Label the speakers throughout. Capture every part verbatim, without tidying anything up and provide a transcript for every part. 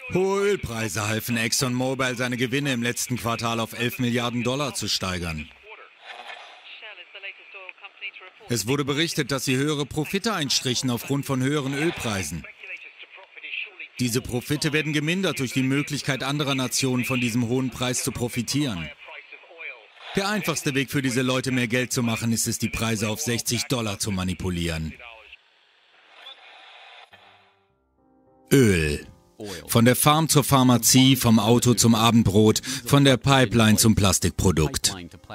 Speaker 1: Hohe Ölpreise halfen ExxonMobil, seine Gewinne im letzten Quartal auf elf Milliarden Dollar zu steigern. Es wurde berichtet, dass sie höhere Profite einstrichen aufgrund von höheren Ölpreisen. Diese Profite werden gemindert durch die Möglichkeit anderer Nationen, von diesem hohen Preis zu profitieren. Der einfachste Weg für diese Leute, mehr Geld zu machen, ist es, die Preise auf sechzig Dollar zu manipulieren. Öl. Von der Farm zur Pharmazie, vom Auto zum Abendbrot, von der Pipeline zum Plastikprodukt.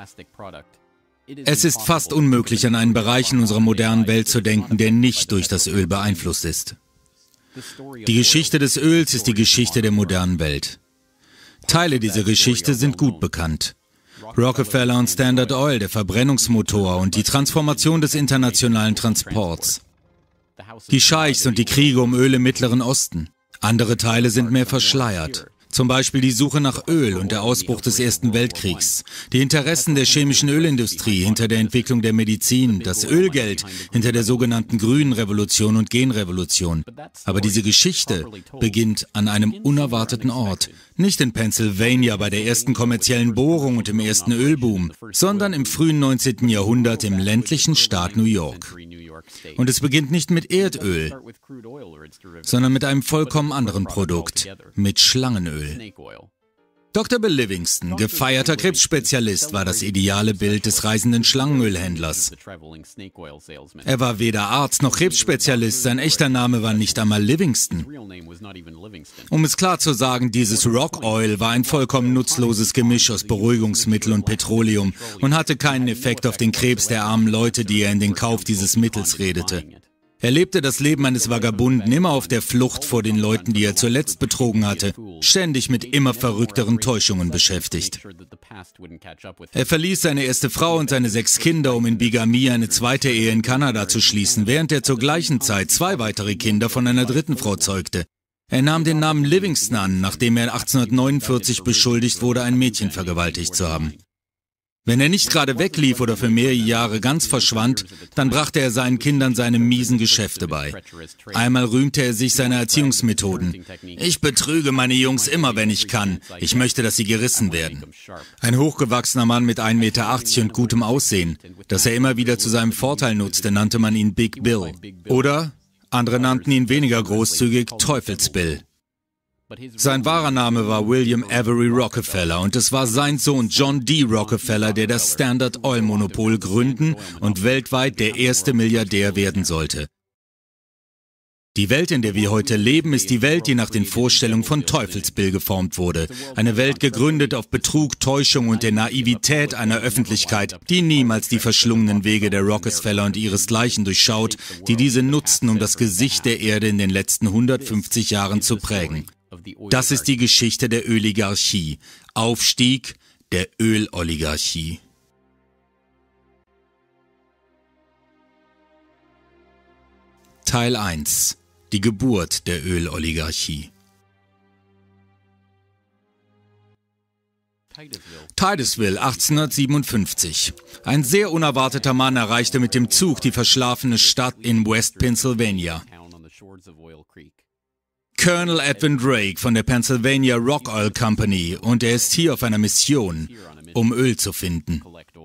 Speaker 1: Es ist fast unmöglich, an einen Bereich in unserer modernen Welt zu denken, der nicht durch das Öl beeinflusst ist. Die Geschichte des Öls ist die Geschichte der modernen Welt. Teile dieser Geschichte sind gut bekannt. Rockefeller und Standard Oil, der Verbrennungsmotor und die Transformation des internationalen Transports. Die Scheichs und die Kriege um Öl im Mittleren Osten. Andere Teile sind mehr verschleiert. Zum Beispiel die Suche nach Öl und der Ausbruch des Ersten Weltkriegs. Die Interessen der chemischen Ölindustrie hinter der Entwicklung der Medizin. Das Ölgeld hinter der sogenannten grünen Revolution und Genrevolution. Aber diese Geschichte beginnt an einem unerwarteten Ort. Nicht in Pennsylvania bei der ersten kommerziellen Bohrung und im ersten Ölboom, sondern im frühen neunzehnten Jahrhundert im ländlichen Staat New York. Und es beginnt nicht mit Erdöl, sondern mit einem vollkommen anderen Produkt, mit Schlangenöl. Doktor Bill Livingston, gefeierter Krebsspezialist, war das ideale Bild des reisenden Schlangenölhändlers. Er war weder Arzt noch Krebsspezialist, sein echter Name war nicht einmal Livingston. Um es klar zu sagen, dieses Rock Oil war ein vollkommen nutzloses Gemisch aus Beruhigungsmittel und Petroleum und hatte keinen Effekt auf den Krebs der armen Leute, die er in den Kauf dieses Mittels redete. Er lebte das Leben eines Vagabunden, immer auf der Flucht vor den Leuten, die er zuletzt betrogen hatte, ständig mit immer verrückteren Täuschungen beschäftigt. Er verließ seine erste Frau und seine sechs Kinder, um in Bigamie eine zweite Ehe in Kanada zu schließen, während er zur gleichen Zeit zwei weitere Kinder von einer dritten Frau zeugte. Er nahm den Namen Livingston an, nachdem er achtzehnhundertneunundvierzig beschuldigt wurde, ein Mädchen vergewaltigt zu haben. Wenn er nicht gerade weglief oder für mehrere Jahre ganz verschwand, dann brachte er seinen Kindern seine miesen Geschäfte bei. Einmal rühmte er sich seiner Erziehungsmethoden. Ich betrüge meine Jungs immer, wenn ich kann. Ich möchte, dass sie gerissen werden. Ein hochgewachsener Mann mit ein Meter achtzig und gutem Aussehen. Das er immer wieder zu seinem Vorteil nutzte, nannte man ihn Big Bill. Oder andere nannten ihn weniger großzügig Teufelsbill. Sein wahrer Name war William Avery Rockefeller und es war sein Sohn John D. Rockefeller, der das Standard Oil Monopol gründen und weltweit der erste Milliardär werden sollte. Die Welt, in der wir heute leben, ist die Welt, die nach den Vorstellungen von Teufelsbill geformt wurde. Eine Welt gegründet auf Betrug, Täuschung und der Naivität einer Öffentlichkeit, die niemals die verschlungenen Wege der Rockefeller und ihresgleichen durchschaut, die diese nutzten, um das Gesicht der Erde in den letzten hundertfünfzig Jahren zu prägen. Das ist die Geschichte der Öligarchie. Aufstieg der Öloligarchie. Teil eins. Die Geburt der Öloligarchie. Titusville, achtzehnhundertsiebenundfünfzig. Ein sehr unerwarteter Mann erreichte mit dem Zug die verschlafene Stadt in West Pennsylvania. Colonel Edwin Drake von der Pennsylvania Rock Oil Company und er ist hier auf einer Mission, um Öl zu finden.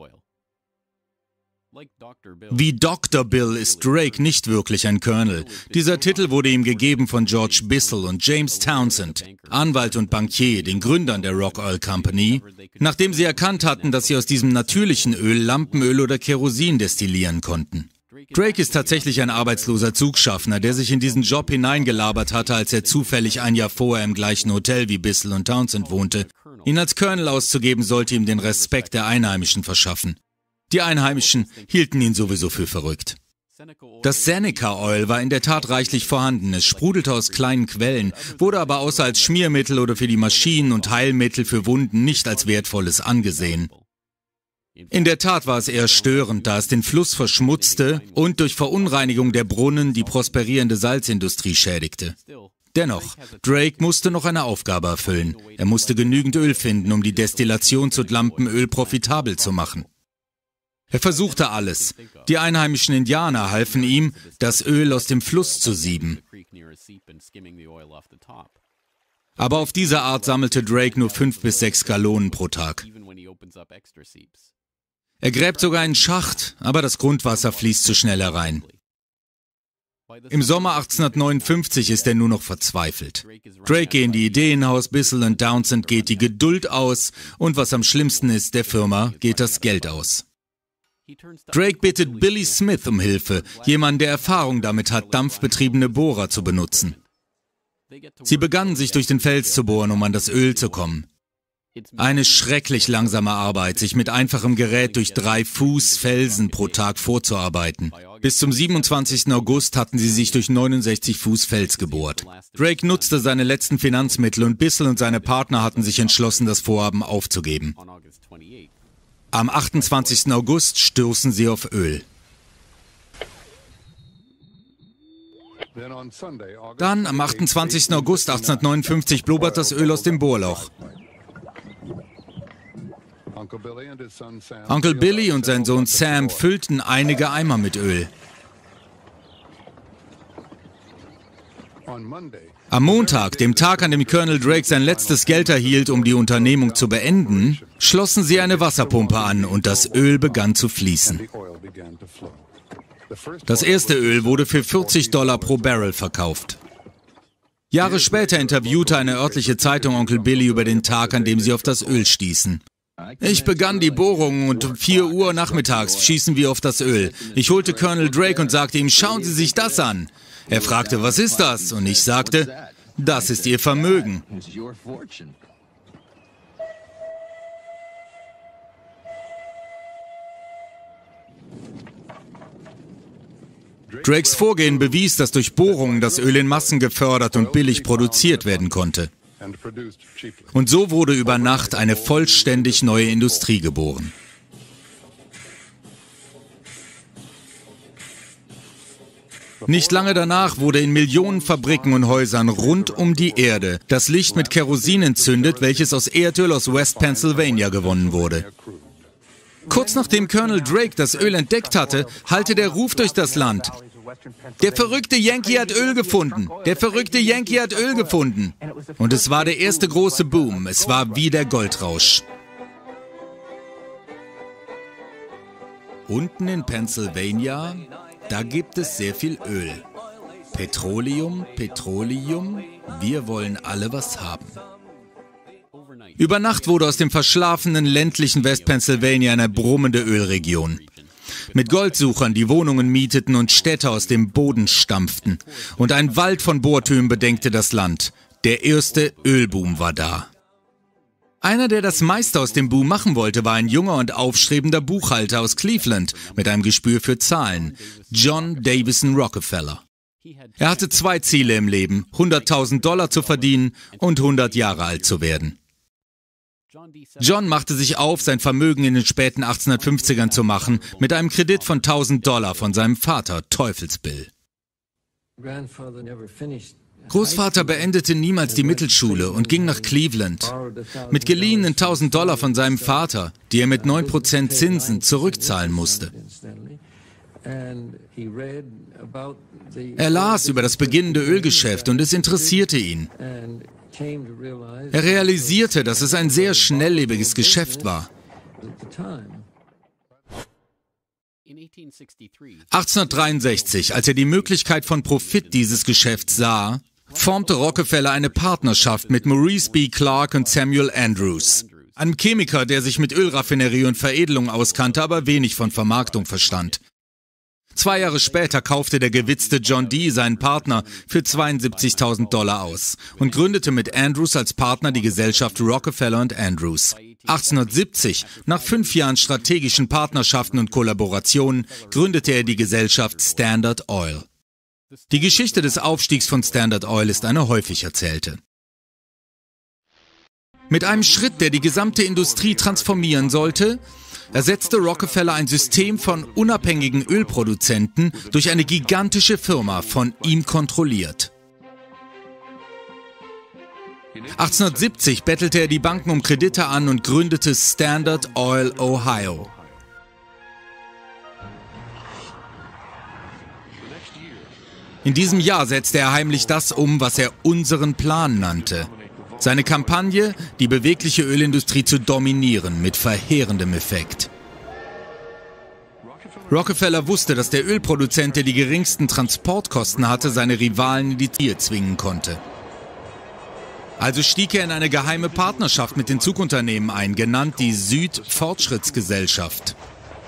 Speaker 1: Wie Doktor Bill ist Drake nicht wirklich ein Colonel. Dieser Titel wurde ihm gegeben von George Bissell und James Townsend, Anwalt und Bankier, den Gründern der Rock Oil Company, nachdem sie erkannt hatten, dass sie aus diesem natürlichen Öl Lampenöl oder Kerosin destillieren konnten. Drake ist tatsächlich ein arbeitsloser Zugschaffner, der sich in diesen Job hineingelabert hatte, als er zufällig ein Jahr vorher im gleichen Hotel wie Bissell und Townsend wohnte. Ihn als Colonel auszugeben, sollte ihm den Respekt der Einheimischen verschaffen. Die Einheimischen hielten ihn sowieso für verrückt. Das Seneca Oil war in der Tat reichlich vorhanden. Es sprudelte aus kleinen Quellen, wurde aber außer als Schmiermittel oder für die Maschinen und Heilmittel für Wunden nicht als wertvolles angesehen. In der Tat war es eher störend, da es den Fluss verschmutzte und durch Verunreinigung der Brunnen die prosperierende Salzindustrie schädigte. Dennoch, Drake musste noch eine Aufgabe erfüllen. Er musste genügend Öl finden, um die Destillation zu Lampenöl profitabel zu machen. Er versuchte alles. Die einheimischen Indianer halfen ihm, das Öl aus dem Fluss zu sieben. Aber auf diese Art sammelte Drake nur fünf bis sechs Gallonen pro Tag. Er gräbt sogar einen Schacht, aber das Grundwasser fließt zu schnell herein. Im Sommer achtzehnhundertneunundfünfzig ist er nur noch verzweifelt. Drake gehen die Ideen aus, Bissell und Townsend geht die Geduld aus und was am schlimmsten ist, der Firma geht das Geld aus. Drake bittet Billy Smith um Hilfe, jemanden, der Erfahrung damit hat, dampfbetriebene Bohrer zu benutzen. Sie begannen, sich durch den Fels zu bohren, um an das Öl zu kommen. Eine schrecklich langsame Arbeit, sich mit einfachem Gerät durch drei Fuß Felsen pro Tag vorzuarbeiten. Bis zum siebenundzwanzigsten August hatten sie sich durch neunundsechzig Fuß Fels gebohrt. Drake nutzte seine letzten Finanzmittel und Bissell und seine Partner hatten sich entschlossen, das Vorhaben aufzugeben. Am achtundzwanzigsten August stoßen sie auf Öl. Dann, am achtundzwanzigsten August achtzehnhundertneunundfünfzig, blubbert das Öl aus dem Bohrloch. Onkel Billy und sein Sohn Sam füllten einige Eimer mit Öl. Am Montag, dem Tag, an dem Colonel Drake sein letztes Geld erhielt, um die Unternehmung zu beenden, schlossen sie eine Wasserpumpe an und das Öl begann zu fließen. Das erste Öl wurde für vierzig Dollar pro Barrel verkauft. Jahre später interviewte eine örtliche Zeitung Onkel Billy über den Tag, an dem sie auf das Öl stießen. Ich begann die Bohrung und um vier Uhr nachmittags schießen wir auf das Öl. Ich holte Colonel Drake und sagte ihm, schauen Sie sich das an. Er fragte, was ist das? Und ich sagte, das ist Ihr Vermögen. Drakes Vorgehen bewies, dass durch Bohrungen das Öl in Massen gefördert und billig produziert werden konnte. Und so wurde über Nacht eine vollständig neue Industrie geboren. Nicht lange danach wurde in Millionen Fabriken und Häusern rund um die Erde das Licht mit Kerosin entzündet, welches aus Erdöl aus West Pennsylvania gewonnen wurde. Kurz nachdem Colonel Drake das Öl entdeckt hatte, hallte der Ruf durch das Land: Der verrückte Yankee hat Öl gefunden! Der verrückte Yankee hat Öl gefunden! Und es war der erste große Boom. Es war wie der Goldrausch. Unten in Pennsylvania, da gibt es sehr viel Öl. Petroleum, Petroleum, wir wollen alle was haben. Über Nacht wurde aus dem verschlafenen ländlichen West Pennsylvania eine brummende Ölregion. Mit Goldsuchern, die Wohnungen mieteten und Städte aus dem Boden stampften. Und ein Wald von Bohrtürmen bedeckte das Land. Der erste Ölboom war da. Einer, der das meiste aus dem Boom machen wollte, war ein junger und aufstrebender Buchhalter aus Cleveland mit einem Gespür für Zahlen, John Davison Rockefeller. Er hatte zwei Ziele im Leben, hunderttausend Dollar zu verdienen und hundert Jahre alt zu werden. John machte sich auf, sein Vermögen in den späten achtzehnhundertfünfzigern zu machen, mit einem Kredit von tausend Dollar von seinem Vater, Teufelsbill. Großvater beendete niemals die Mittelschule und ging nach Cleveland. Mit geliehenen tausend Dollar von seinem Vater, die er mit neun Prozent Zinsen zurückzahlen musste. Er las über das beginnende Ölgeschäft und es interessierte ihn. Er realisierte, dass es ein sehr schnelllebiges Geschäft war. achtzehnhundertdreiundsechzig, als er die Möglichkeit von Profit dieses Geschäfts sah, formte Rockefeller eine Partnerschaft mit Maurice B. Clark und Samuel Andrews, einem Chemiker, der sich mit Ölraffinerie und Veredelung auskannte, aber wenig von Vermarktung verstand. Zwei Jahre später kaufte der gewitzte John D. seinen Partner für zweiundsiebzigtausend Dollar aus und gründete mit Andrews als Partner die Gesellschaft Rockefeller und Andrews. achtzehnhundertsiebzig, nach fünf Jahren strategischen Partnerschaften und Kollaborationen, gründete er die Gesellschaft Standard Oil. Die Geschichte des Aufstiegs von Standard Oil ist eine häufig erzählte. Mit einem Schritt, der die gesamte Industrie transformieren sollte, ersetzte Rockefeller ein System von unabhängigen Ölproduzenten durch eine gigantische Firma, von ihm kontrolliert. achtzehnhundertsiebzig bettelte er die Banken um Kredite an und gründete Standard Oil Ohio. In diesem Jahr setzte er heimlich das um, was er unseren Plan nannte. Seine Kampagne, die bewegliche Ölindustrie zu dominieren, mit verheerendem Effekt. Rockefeller wusste, dass der Ölproduzent, der die geringsten Transportkosten hatte, seine Rivalen in die Knie zwingen konnte. Also stieg er in eine geheime Partnerschaft mit den Zugunternehmen ein, genannt die Süd-Fortschrittsgesellschaft.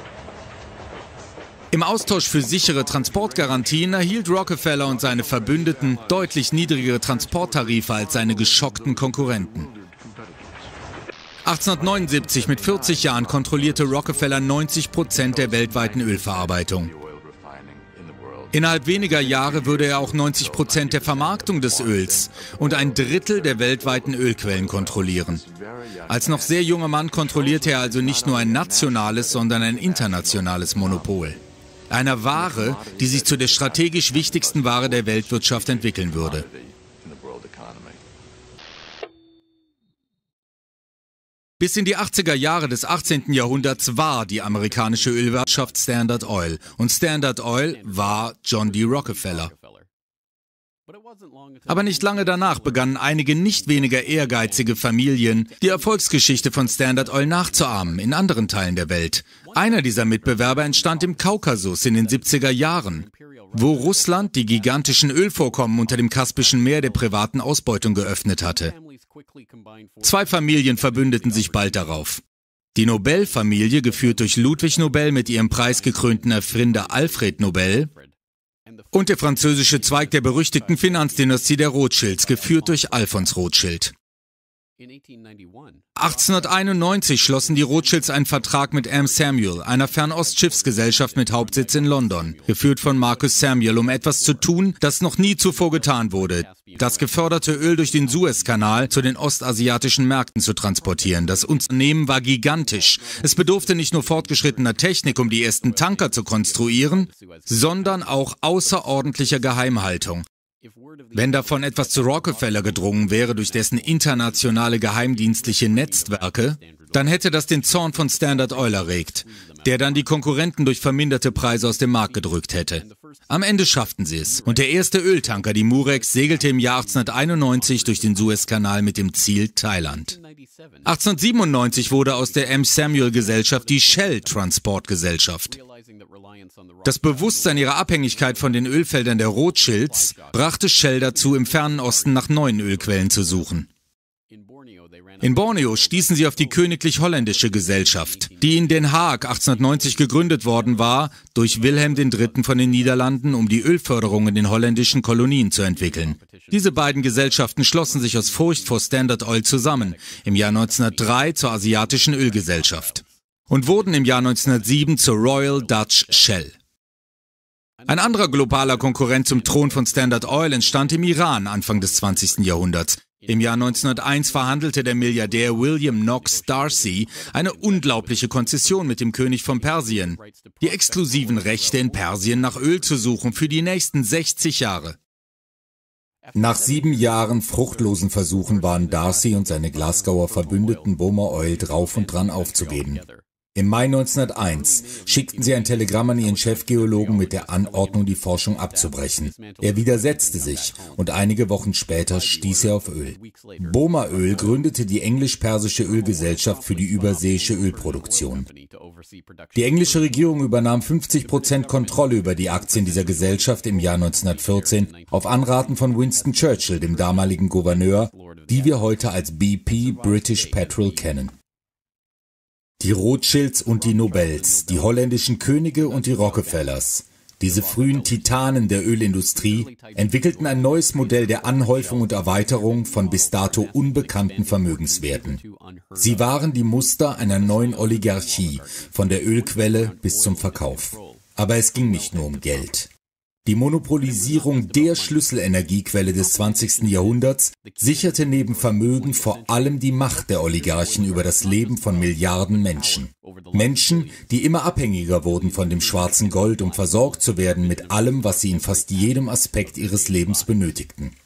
Speaker 1: Im Austausch für sichere Transportgarantien erhielt Rockefeller und seine Verbündeten deutlich niedrigere Transporttarife als seine geschockten Konkurrenten. achtzehnhundertneunundsiebzig, mit vierzig Jahren, kontrollierte Rockefeller neunzig Prozent der weltweiten Ölverarbeitung. Innerhalb weniger Jahre würde er auch neunzig Prozent der Vermarktung des Öls und ein Drittel der weltweiten Ölquellen kontrollieren. Als noch sehr junger Mann kontrollierte er also nicht nur ein nationales, sondern ein internationales Monopol. Einer Ware, die sich zu der strategisch wichtigsten Ware der Weltwirtschaft entwickeln würde. Bis in die achtziger Jahre des achtzehnten Jahrhunderts war die amerikanische Ölwirtschaft Standard Oil und Standard Oil war John D. Rockefeller. Aber nicht lange danach begannen einige nicht weniger ehrgeizige Familien, die Erfolgsgeschichte von Standard Oil nachzuahmen in anderen Teilen der Welt. Einer dieser Mitbewerber entstand im Kaukasus in den siebziger Jahren, wo Russland die gigantischen Ölvorkommen unter dem Kaspischen Meer der privaten Ausbeutung geöffnet hatte. Zwei Familien verbündeten sich bald darauf. Die Nobel-Familie, geführt durch Ludwig Nobel mit ihrem preisgekrönten Erfinder Alfred Nobel, und der französische Zweig der berüchtigten Finanzdynastie der Rothschilds, geführt durch Alphonse Rothschild. achtzehnhunderteinundneunzig schlossen die Rothschilds einen Vertrag mit M. Samuel, einer Fernost-Schiffsgesellschaft mit Hauptsitz in London, geführt von Marcus Samuel, um etwas zu tun, das noch nie zuvor getan wurde: das geförderte Öl durch den Suezkanal zu den ostasiatischen Märkten zu transportieren. Das Unternehmen war gigantisch. Es bedurfte nicht nur fortgeschrittener Technik, um die ersten Tanker zu konstruieren, sondern auch außerordentlicher Geheimhaltung. Wenn davon etwas zu Rockefeller gedrungen wäre durch dessen internationale geheimdienstliche Netzwerke, dann hätte das den Zorn von Standard Oil erregt, der dann die Konkurrenten durch verminderte Preise aus dem Markt gedrückt hätte. Am Ende schafften sie es und der erste Öltanker, die Murex, segelte im Jahr achtzehnhunderteinundneunzig durch den Suezkanal mit dem Ziel Thailand. achtzehnhundertsiebenundneunzig wurde aus der M. Samuel Gesellschaft die Shell Transportgesellschaft. Das Bewusstsein ihrer Abhängigkeit von den Ölfeldern der Rothschilds brachte Shell dazu, im fernen Osten nach neuen Ölquellen zu suchen. In Borneo stießen sie auf die Königlich-Holländische Gesellschaft, die in Den Haag achtzehnhundertneunzig gegründet worden war, durch Wilhelm der Dritte von den Niederlanden, um die Ölförderung in den holländischen Kolonien zu entwickeln. Diese beiden Gesellschaften schlossen sich aus Furcht vor Standard Oil zusammen, im Jahr neunzehnhundertdrei zur Asiatischen Ölgesellschaft, und wurden im Jahr neunzehnhundertsieben zur Royal Dutch Shell. Ein anderer globaler Konkurrent zum Thron von Standard Oil entstand im Iran Anfang des zwanzigsten Jahrhunderts. Im Jahr neunzehnhunderteins verhandelte der Milliardär William Knox D'Arcy eine unglaubliche Konzession mit dem König von Persien: die exklusiven Rechte in Persien nach Öl zu suchen für die nächsten sechzig Jahre.
Speaker 2: Nach sieben Jahren fruchtlosen Versuchen waren D'Arcy und seine Glasgower Verbündeten Boma Oil drauf und dran aufzugeben. Im Mai neunzehnhunderteins schickten sie ein Telegramm an ihren Chefgeologen mit der Anordnung, die Forschung abzubrechen. Er widersetzte sich und einige Wochen später stieß er auf Öl. Boma Öl gründete die englisch-persische Ölgesellschaft für die überseeische Ölproduktion. Die englische Regierung übernahm fünfzig Prozent Kontrolle über die Aktien dieser Gesellschaft im Jahr neunzehnhundertvierzehn auf Anraten von Winston Churchill, dem damaligen Gouverneur, die wir heute als B P, British Petrol, kennen. Die Rothschilds und die Nobels, die holländischen Könige und die Rockefellers, diese frühen Titanen der Ölindustrie, entwickelten ein neues Modell der Anhäufung und Erweiterung von bis dato unbekannten Vermögenswerten. Sie waren die Muster einer neuen Oligarchie, von der Ölquelle bis zum Verkauf. Aber es ging nicht nur um Geld. Die Monopolisierung der Schlüsselenergiequelle des zwanzigsten Jahrhunderts sicherte neben Vermögen vor allem die Macht der Oligarchen über das Leben von Milliarden Menschen. Menschen, die immer abhängiger wurden von dem schwarzen Gold, um versorgt zu werden mit allem, was sie in fast jedem Aspekt ihres Lebens benötigten.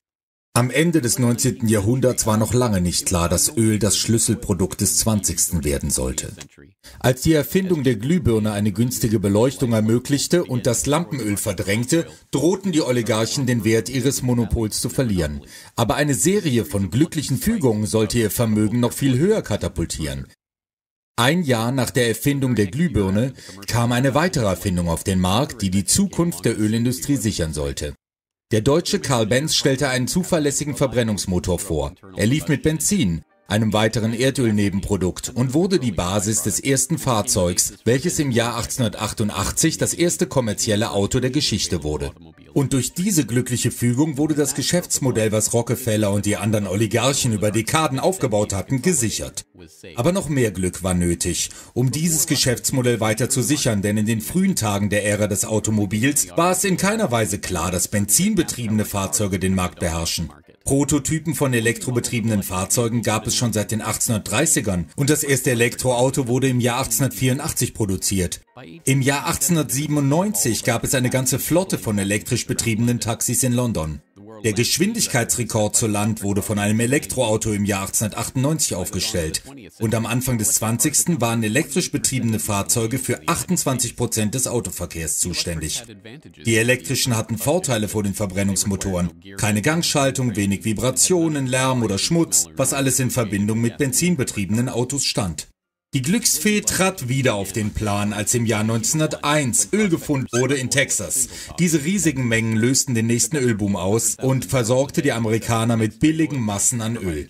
Speaker 2: Am Ende des neunzehnten Jahrhunderts war noch lange nicht klar, dass Öl das Schlüsselprodukt des zwanzigsten werden sollte. Als die Erfindung der Glühbirne eine günstige Beleuchtung ermöglichte und das Lampenöl verdrängte, drohten die Oligarchen den Wert ihres Monopols zu verlieren. Aber eine Serie von glücklichen Fügungen sollte ihr Vermögen noch viel höher katapultieren. Ein Jahr nach der Erfindung der Glühbirne kam eine weitere Erfindung auf den Markt, die die Zukunft der Ölindustrie sichern sollte. Der Deutsche Carl Benz stellte einen zuverlässigen Verbrennungsmotor vor. Er lief mit Benzin, einem weiteren Erdölnebenprodukt, und wurde die Basis des ersten Fahrzeugs, welches im Jahr achtzehnhundertachtundachtzig das erste kommerzielle Auto der Geschichte wurde. Und durch diese glückliche Fügung wurde das Geschäftsmodell, was Rockefeller und die anderen Oligarchen über Dekaden aufgebaut hatten, gesichert. Aber noch mehr Glück war nötig, um dieses Geschäftsmodell weiter zu sichern, denn in den frühen Tagen der Ära des Automobils war es in keiner Weise klar, dass benzinbetriebene Fahrzeuge den Markt beherrschen. Prototypen von elektrobetriebenen Fahrzeugen gab es schon seit den achtzehnhundertdreißigern und das erste Elektroauto wurde im Jahr achtzehnhundertvierundachtzig produziert. Im Jahr achtzehnhundertsiebenundneunzig gab es eine ganze Flotte von elektrisch betriebenen Taxis in London. Der Geschwindigkeitsrekord zur Land wurde von einem Elektroauto im Jahr achtzehnhundertachtundneunzig aufgestellt. Und am Anfang des zwanzigsten waren elektrisch betriebene Fahrzeuge für achtundzwanzig Prozent des Autoverkehrs zuständig. Die elektrischen hatten Vorteile vor den Verbrennungsmotoren. Keine Gangschaltung, wenig Vibrationen, Lärm oder Schmutz, was alles in Verbindung mit benzinbetriebenen Autos stand. Die Glücksfee trat wieder auf den Plan, als im Jahr neunzehnhunderteins Öl gefunden wurde in Texas. Diese riesigen Mengen lösten den nächsten Ölboom aus und versorgte die Amerikaner mit billigen Massen an Öl.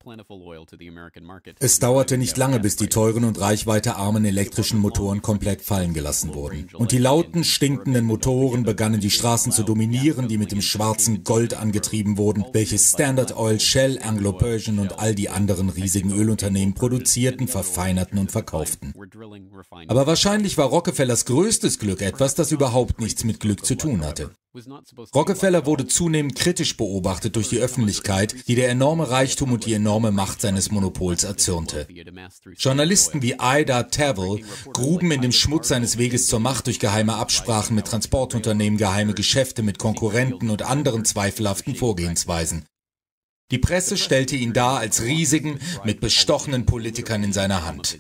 Speaker 2: Es dauerte nicht lange, bis die teuren und reichweitearmen elektrischen Motoren komplett fallen gelassen wurden. Und die lauten, stinkenden Motoren begannen die Straßen zu dominieren, die mit dem schwarzen Gold angetrieben wurden, welches Standard Oil, Shell, Anglo-Persian und all die anderen riesigen Ölunternehmen produzierten, verfeinerten und verkauften. Aber wahrscheinlich war Rockefellers größtes Glück etwas, das überhaupt nichts mit Glück zu tun hatte. Rockefeller wurde zunehmend kritisch beobachtet durch die Öffentlichkeit, die der enorme Reichtum und die enorme Macht seines Monopols erzürnte. Journalisten wie Ida Tavel gruben in dem Schmutz seines Weges zur Macht durch geheime Absprachen mit Transportunternehmen, geheime Geschäfte mit Konkurrenten und anderen zweifelhaften Vorgehensweisen. Die Presse stellte ihn dar als riesigen, mit bestochenen Politikern in seiner Hand.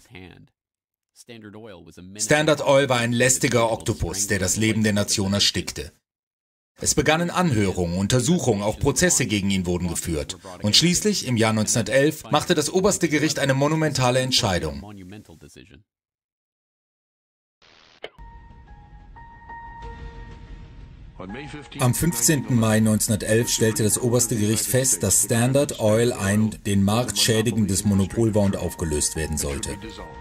Speaker 2: Standard Oil war ein lästiger Oktopus, der das Leben der Nation erstickte. Es begannen Anhörungen, Untersuchungen, auch Prozesse gegen ihn wurden geführt. Und schließlich, im Jahr neunzehnhundertelf, machte das oberste Gericht eine monumentale Entscheidung. Am fünfzehnten Mai neunzehnhundertelf stellte das oberste Gericht fest, dass Standard Oil ein den Markt schädigendes Monopol war und aufgelöst werden sollte.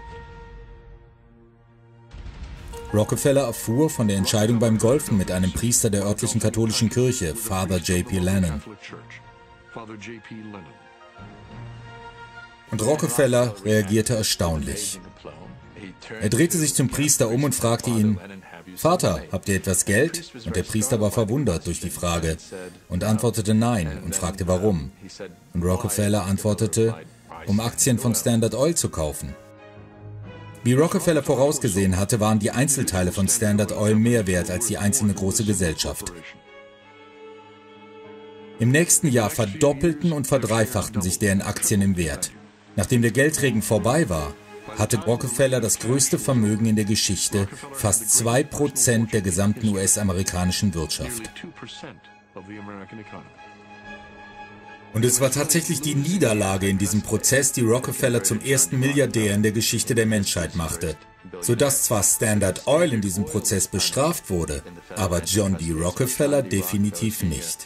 Speaker 2: Rockefeller erfuhr von der Entscheidung beim Golfen mit einem Priester der örtlichen katholischen Kirche, Father J P Lennon. Und Rockefeller reagierte erstaunlich. Er drehte sich zum Priester um und fragte ihn: Vater, habt ihr etwas Geld? Und der Priester war verwundert durch die Frage und antwortete nein und fragte warum. Und Rockefeller antwortete, um Aktien von Standard Oil zu kaufen. Wie Rockefeller vorausgesehen hatte, waren die Einzelteile von Standard Oil mehr wert als die einzelne große Gesellschaft. Im nächsten Jahr verdoppelten und verdreifachten sich deren Aktien im Wert. Nachdem der Geldregen vorbei war, hatte Rockefeller das größte Vermögen in der Geschichte, fast zwei Prozent der gesamten U S-amerikanischen Wirtschaft. Und es war tatsächlich die Niederlage in diesem Prozess, die Rockefeller zum ersten Milliardär in der Geschichte der Menschheit machte. Sodass zwar Standard Oil in diesem Prozess bestraft wurde, aber John D. Rockefeller definitiv nicht.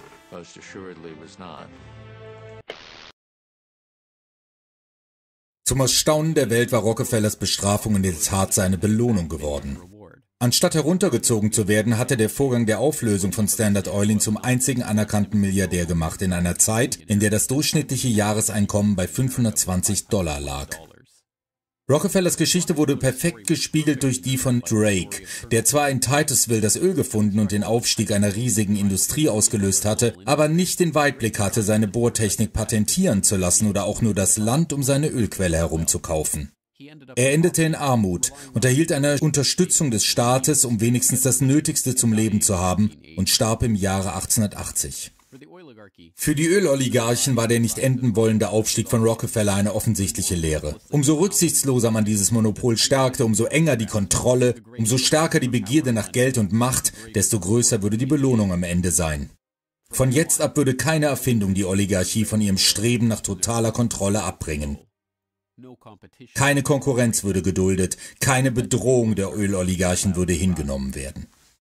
Speaker 2: Zum Erstaunen der Welt war Rockefellers Bestrafung in der Tat seine Belohnung geworden. Anstatt heruntergezogen zu werden, hatte der Vorgang der Auflösung von Standard Oil ihn zum einzigen anerkannten Milliardär gemacht in einer Zeit, in der das durchschnittliche Jahreseinkommen bei fünfhundertzwanzig Dollar lag. Rockefellers Geschichte wurde perfekt gespiegelt durch die von Drake, der zwar in Titusville das Öl gefunden und den Aufstieg einer riesigen Industrie ausgelöst hatte, aber nicht den Weitblick hatte, seine Bohrtechnik patentieren zu lassen oder auch nur das Land um seine Ölquelle herum zu kaufen. Er endete in Armut und erhielt eine Unterstützung des Staates, um wenigstens das Nötigste zum Leben zu haben, und starb im Jahre achtzehnhundertachtzig. Für die Öloligarchen war der nicht enden wollende Aufstieg von Rockefeller eine offensichtliche Lehre. Umso rücksichtsloser man dieses Monopol stärkte, umso enger die Kontrolle, umso stärker die Begierde nach Geld und Macht, desto größer würde die Belohnung am Ende sein. Von jetzt ab würde keine Erfindung die Oligarchie von ihrem Streben nach totaler Kontrolle abbringen. Keine Konkurrenz würde geduldet, keine Bedrohung der Öloligarchen würde hingenommen werden.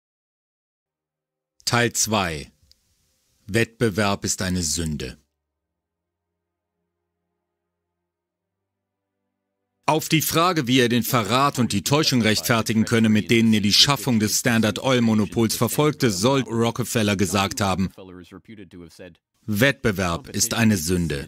Speaker 1: Teil zwei. Wettbewerb ist eine Sünde. Auf die Frage, wie er den Verrat und die Täuschung rechtfertigen könne, mit denen er die Schaffung des Standard Oil Monopols verfolgte, soll Rockefeller gesagt haben: Wettbewerb ist eine Sünde.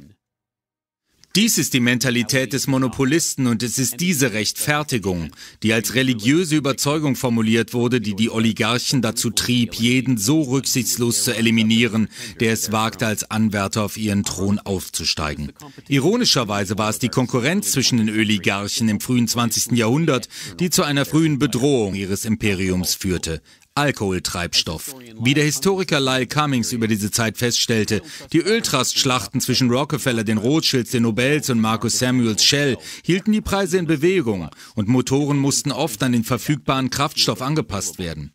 Speaker 1: Dies ist die Mentalität des Monopolisten und es ist diese Rechtfertigung, die als religiöse Überzeugung formuliert wurde, die die Oligarchen dazu trieb, jeden so rücksichtslos zu eliminieren, der es wagte, als Anwärter auf ihren Thron aufzusteigen. Ironischerweise war es die Konkurrenz zwischen den Oligarchen im frühen zwanzigsten Jahrhundert, die zu einer frühen Bedrohung ihres Imperiums führte. Alkoholtreibstoff. Wie der Historiker Lyle Cummings über diese Zeit feststellte, die Öltrust-Schlachten zwischen Rockefeller, den Rothschilds, den Nobels und Marcus Samuels Shell hielten die Preise in Bewegung und Motoren mussten oft an den verfügbaren Kraftstoff angepasst werden.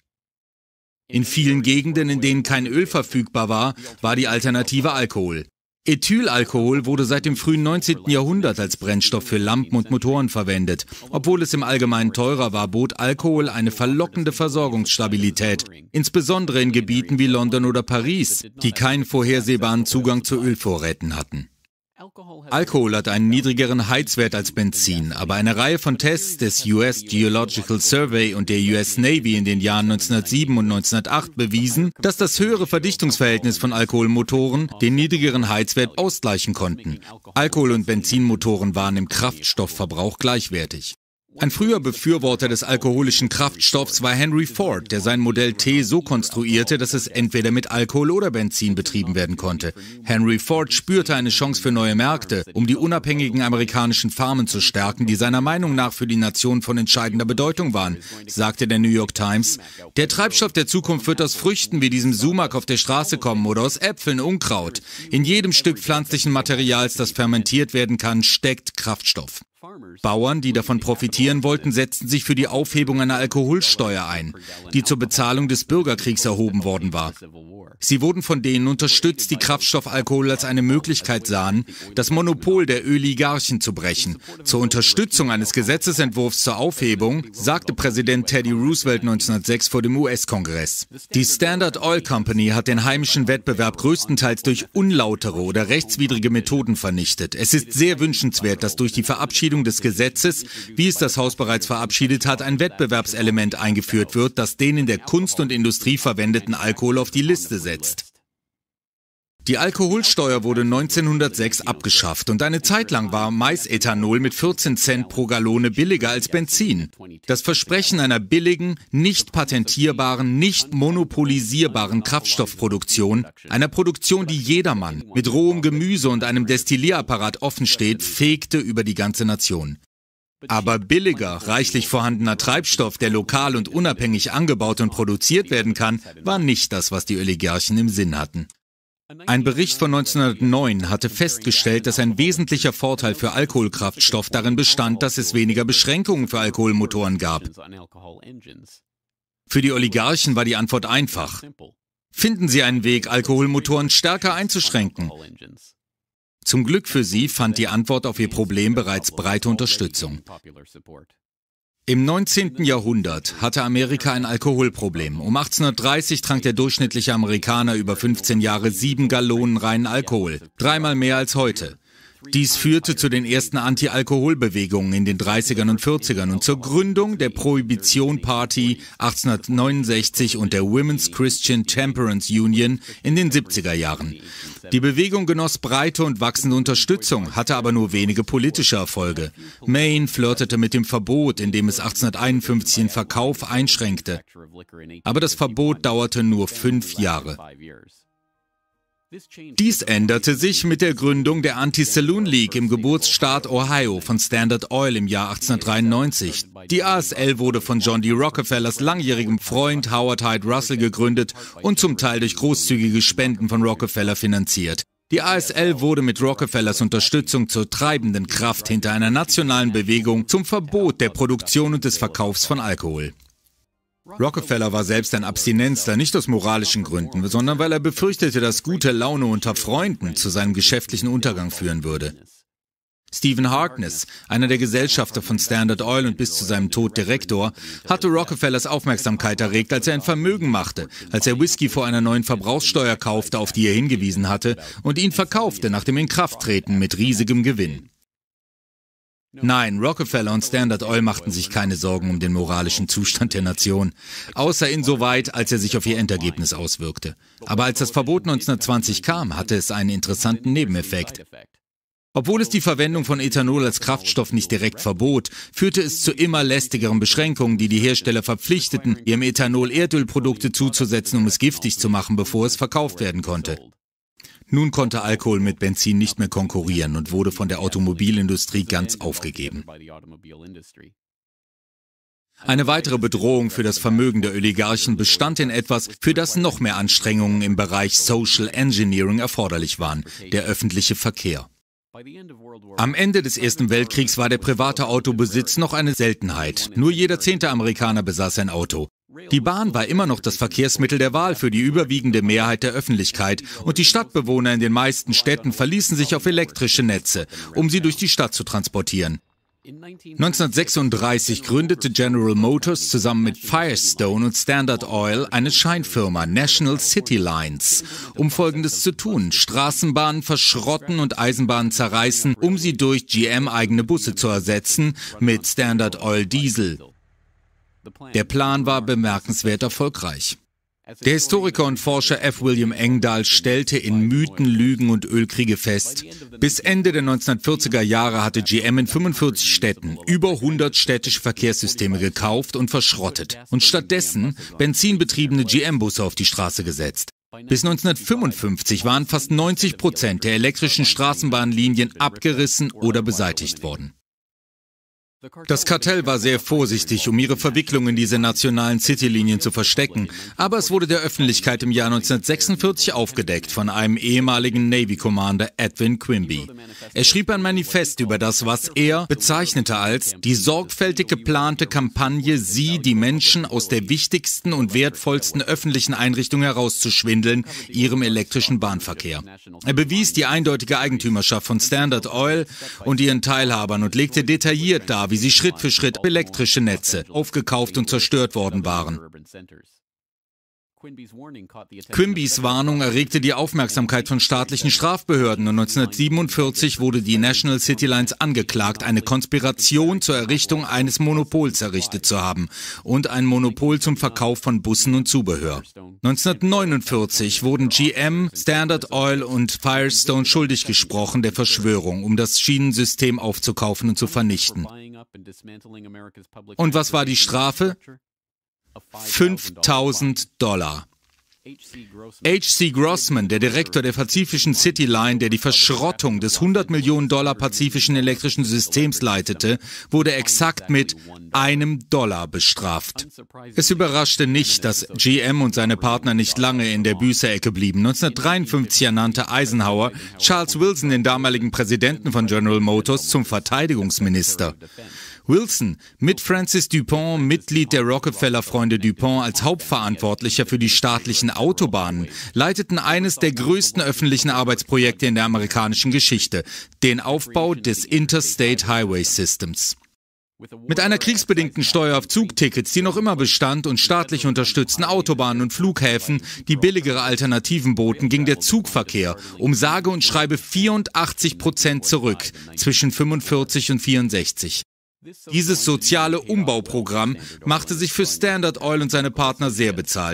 Speaker 1: In vielen Gegenden, in denen kein Öl verfügbar war, war die Alternative Alkohol. Ethylalkohol wurde seit dem frühen neunzehnten Jahrhundert als Brennstoff für Lampen und Motoren verwendet. Obwohl es im Allgemeinen teurer war, bot Alkohol eine verlockende Versorgungsstabilität, insbesondere in Gebieten wie London oder Paris, die keinen vorhersehbaren Zugang zu Ölvorräten hatten. Alkohol hat einen niedrigeren Heizwert als Benzin, aber eine Reihe von Tests des U S Geological Survey und der U S Navy in den Jahren neunzehnhundertsieben und neunzehnhundertacht bewiesen, dass das höhere Verdichtungsverhältnis von Alkoholmotoren den niedrigeren Heizwert ausgleichen konnten. Alkohol- und Benzinmotoren waren im Kraftstoffverbrauch gleichwertig. Ein früher Befürworter des alkoholischen Kraftstoffs war Henry Ford, der sein Modell T so konstruierte, dass es entweder mit Alkohol oder Benzin betrieben werden konnte. Henry Ford spürte eine Chance für neue Märkte, um die unabhängigen amerikanischen Farmen zu stärken, die seiner Meinung nach für die Nation von entscheidender Bedeutung waren, sagte der New York Times. Der Treibstoff der Zukunft wird aus Früchten wie diesem Sumak auf der Straße kommen oder aus Äpfeln, Unkraut. In jedem Stück pflanzlichen Materials, das fermentiert werden kann, steckt Kraftstoff. Bauern, die davon profitieren wollten, setzten sich für die Aufhebung einer Alkoholsteuer ein, die zur Bezahlung des Bürgerkriegs erhoben worden war. Sie wurden von denen unterstützt, die Kraftstoffalkohol als eine Möglichkeit sahen, das Monopol der Oligarchen zu brechen. Zur Unterstützung eines Gesetzesentwurfs zur Aufhebung sagte Präsident Teddy Roosevelt neunzehnhundertsechs vor dem U S-Kongress: Die Standard Oil Company hat den heimischen Wettbewerb größtenteils durch unlautere oder rechtswidrige Methoden vernichtet. Es ist sehr wünschenswert, dass durch die Verabschiedung des Gesetzes, wie es das Haus bereits verabschiedet hat, ein Wettbewerbselement eingeführt wird, das den in der Kunst und Industrie verwendeten Alkohol auf die Liste setzt. Die Alkoholsteuer wurde neunzehnhundertsechs abgeschafft und eine Zeit lang war Maisethanol mit vierzehn Cent pro Gallone billiger als Benzin. Das Versprechen einer billigen, nicht patentierbaren, nicht monopolisierbaren Kraftstoffproduktion, einer Produktion, die jedermann mit rohem Gemüse und einem Destillierapparat offensteht, fegte über die ganze Nation. Aber billiger, reichlich vorhandener Treibstoff, der lokal und unabhängig angebaut und produziert werden kann, war nicht das, was die Oligarchen im Sinn hatten. Ein Bericht von neunzehnhundertneun hatte festgestellt, dass ein wesentlicher Vorteil für Alkoholkraftstoff darin bestand, dass es weniger Beschränkungen für Alkoholmotoren gab. Für die Oligarchen war die Antwort einfach: Finden Sie einen Weg, Alkoholmotoren stärker einzuschränken. Zum Glück für sie fand die Antwort auf ihr Problem bereits breite Unterstützung. Im neunzehnten Jahrhundert hatte Amerika ein Alkoholproblem. Um achtzehnhundertdreißig trank der durchschnittliche Amerikaner über fünfzehn Jahre sieben Gallonen reinen Alkohol, dreimal mehr als heute. Dies führte zu den ersten Anti-Alkohol-Bewegungen in den dreißigern und vierzigern und zur Gründung der Prohibition Party achtzehnhundertneunundsechzig und der Women's Christian Temperance Union in den siebziger Jahren. Die Bewegung genoss breite und wachsende Unterstützung, hatte aber nur wenige politische Erfolge. Maine flirtete mit dem Verbot, indem es achtzehnhunderteinundfünfzig den Verkauf einschränkte. Aber das Verbot dauerte nur fünf Jahre. Dies änderte sich mit der Gründung der Anti-Saloon League im Geburtsstaat Ohio von Standard Oil im Jahr achtzehnhundertdreiundneunzig. Die A S L wurde von John D. Rockefellers langjährigem Freund Howard Hyde Russell gegründet und zum Teil durch großzügige Spenden von Rockefeller finanziert. Die A S L wurde mit Rockefellers Unterstützung zur treibenden Kraft hinter einer nationalen Bewegung zum Verbot der Produktion und des Verkaufs von Alkohol. Rockefeller war selbst ein Abstinenzler, nicht aus moralischen Gründen, sondern weil er befürchtete, dass gute Laune unter Freunden zu seinem geschäftlichen Untergang führen würde. Stephen Harkness, einer der Gesellschafter von Standard Oil und bis zu seinem Tod Direktor, hatte Rockefellers Aufmerksamkeit erregt, als er ein Vermögen machte, als er Whisky vor einer neuen Verbrauchssteuer kaufte, auf die er hingewiesen hatte, und ihn verkaufte nach dem Inkrafttreten mit riesigem Gewinn. Nein, Rockefeller und Standard Oil machten sich keine Sorgen um den moralischen Zustand der Nation, außer insoweit, als er sich auf ihr Endergebnis auswirkte. Aber als das Verbot neunzehnhundertzwanzig kam, hatte es einen interessanten Nebeneffekt. Obwohl es die Verwendung von Ethanol als Kraftstoff nicht direkt verbot, führte es zu immer lästigeren Beschränkungen, die die Hersteller verpflichteten, ihrem Ethanol Erdölprodukte zuzusetzen, um es giftig zu machen, bevor es verkauft werden konnte. Nun konnte Alkohol mit Benzin nicht mehr konkurrieren und wurde von der Automobilindustrie ganz aufgegeben. Eine weitere Bedrohung für das Vermögen der Oligarchen bestand in etwas, für das noch mehr Anstrengungen im Bereich Social Engineering erforderlich waren: der öffentliche Verkehr. Am Ende des Ersten Weltkriegs war der private Autobesitz noch eine Seltenheit. Nur jeder zehnte Amerikaner besaß ein Auto. Die Bahn war immer noch das Verkehrsmittel der Wahl für die überwiegende Mehrheit der Öffentlichkeit und die Stadtbewohner in den meisten Städten verließen sich auf elektrische Netze, um sie durch die Stadt zu transportieren. neunzehnhundertsechsunddreißig gründete General Motors zusammen mit Firestone und Standard Oil eine Scheinfirma National City Lines, um Folgendes zu tun: Straßenbahnen verschrotten und Eisenbahnen zerreißen, um sie durch G M-eigene Busse zu ersetzen mit Standard Oil Diesel. Der Plan war bemerkenswert erfolgreich. Der Historiker und Forscher F. William Engdahl stellte in Mythen, Lügen und Ölkriege fest: Bis Ende der neunzehnhundertvierziger Jahre hatte G M in fünfundvierzig Städten über hundert städtische Verkehrssysteme gekauft und verschrottet und stattdessen benzinbetriebene G M-Busse auf die Straße gesetzt. Bis neunzehnhundertfünfundfünfzig waren fast neunzig Prozent der elektrischen Straßenbahnlinien abgerissen oder beseitigt worden. Das Kartell war sehr vorsichtig, um ihre Verwicklung in diese nationalen Citylinien zu verstecken, aber es wurde der Öffentlichkeit im Jahr neunzehnhundertsechsundvierzig aufgedeckt von einem ehemaligen Navy Commander, Edwin Quimby. Er schrieb ein Manifest über das, was er bezeichnete als die sorgfältig geplante Kampagne, sie, die Menschen, aus der wichtigsten und wertvollsten öffentlichen Einrichtung herauszuschwindeln, ihrem elektrischen Bahnverkehr. Er bewies die eindeutige Eigentümerschaft von Standard Oil und ihren Teilhabern und legte detailliert dar, wie sie Schritt für Schritt elektrische Netze aufgekauft und zerstört worden waren. Quimbys Warnung erregte die Aufmerksamkeit von staatlichen Strafbehörden und neunzehnhundertsiebenundvierzig wurde die National City Lines angeklagt, eine Konspiration zur Errichtung eines Monopols errichtet zu haben und ein Monopol zum Verkauf von Bussen und Zubehör. neunzehnhundertneunundvierzig wurden G M, Standard Oil und Firestone schuldig gesprochen der Verschwörung, um das Schienensystem aufzukaufen und zu vernichten. Und was war die Strafe? fünftausend Dollar. H C Grossman, der Direktor der Pazifischen City Line, der die Verschrottung des hundert Millionen Dollar pazifischen elektrischen Systems leitete, wurde exakt mit einem Dollar bestraft. Es überraschte nicht, dass G M und seine Partner nicht lange in der Büßerecke blieben. neunzehnhundertdreiundfünfzig ernannte Eisenhower Charles Wilson, den damaligen Präsidenten von General Motors, zum Verteidigungsminister. Wilson, mit Francis Dupont, Mitglied der Rockefeller-Freunde Dupont, als Hauptverantwortlicher für die staatlichen Autobahnen, leiteten eines der größten öffentlichen Arbeitsprojekte in der amerikanischen Geschichte, den Aufbau des Interstate Highway Systems. Mit einer kriegsbedingten Steuer auf Zugtickets, die noch immer bestand, und staatlich unterstützten Autobahnen und Flughäfen, die billigere Alternativen boten, ging der Zugverkehr um sage und schreibe vierundachtzig Prozent zurück zwischen fünfundvierzig und vierundsechzig. Dieses soziale Umbauprogramm machte sich für Standard Oil und seine Partner sehr bezahlt.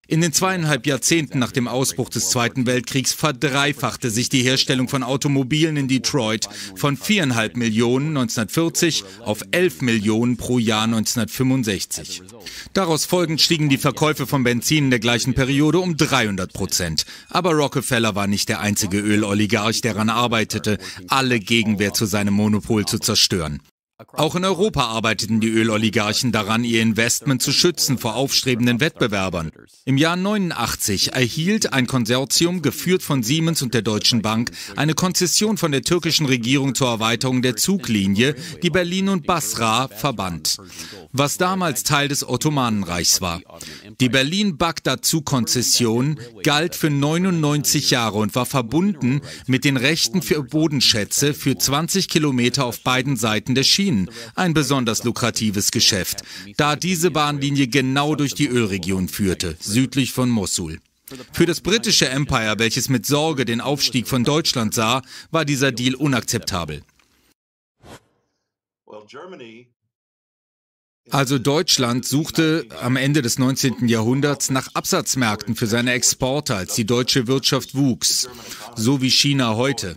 Speaker 1: In den zweieinhalb Jahrzehnten nach dem Ausbruch des Zweiten Weltkriegs verdreifachte sich die Herstellung von Automobilen in Detroit von viereinhalb Millionen neunzehnhundertvierzig auf elf Millionen pro Jahr neunzehnhundertfünfundsechzig. Daraus folgend stiegen die Verkäufe von Benzin in der gleichen Periode um dreihundert Prozent. Aber Rockefeller war nicht der einzige Öloligarch, der daran arbeitete, alle Gegenwehr zu seinem Monopol zu zerstören. Auch in Europa arbeiteten die Öloligarchen daran, ihr Investment zu schützen vor aufstrebenden Wettbewerbern. Im Jahr neunundachtzig erhielt ein Konsortium, geführt von Siemens und der Deutschen Bank, eine Konzession von der türkischen Regierung zur Erweiterung der Zuglinie, die Berlin und Basra verband, was damals Teil des Ottomanenreichs war. Die Berlin-Bagdad-Zugkonzession galt für neunundneunzig Jahre und war verbunden mit den Rechten für Bodenschätze für zwanzig Kilometer auf beiden Seiten der Schiene. Ein besonders lukratives Geschäft, da diese Bahnlinie genau durch die Ölregion führte, südlich von Mossul. Für das britische Empire, welches mit Sorge den Aufstieg von Deutschland sah, war dieser Deal unakzeptabel. Also Deutschland suchte am Ende des neunzehnten Jahrhunderts nach Absatzmärkten für seine Exporte, als die deutsche Wirtschaft wuchs, so wie China heute.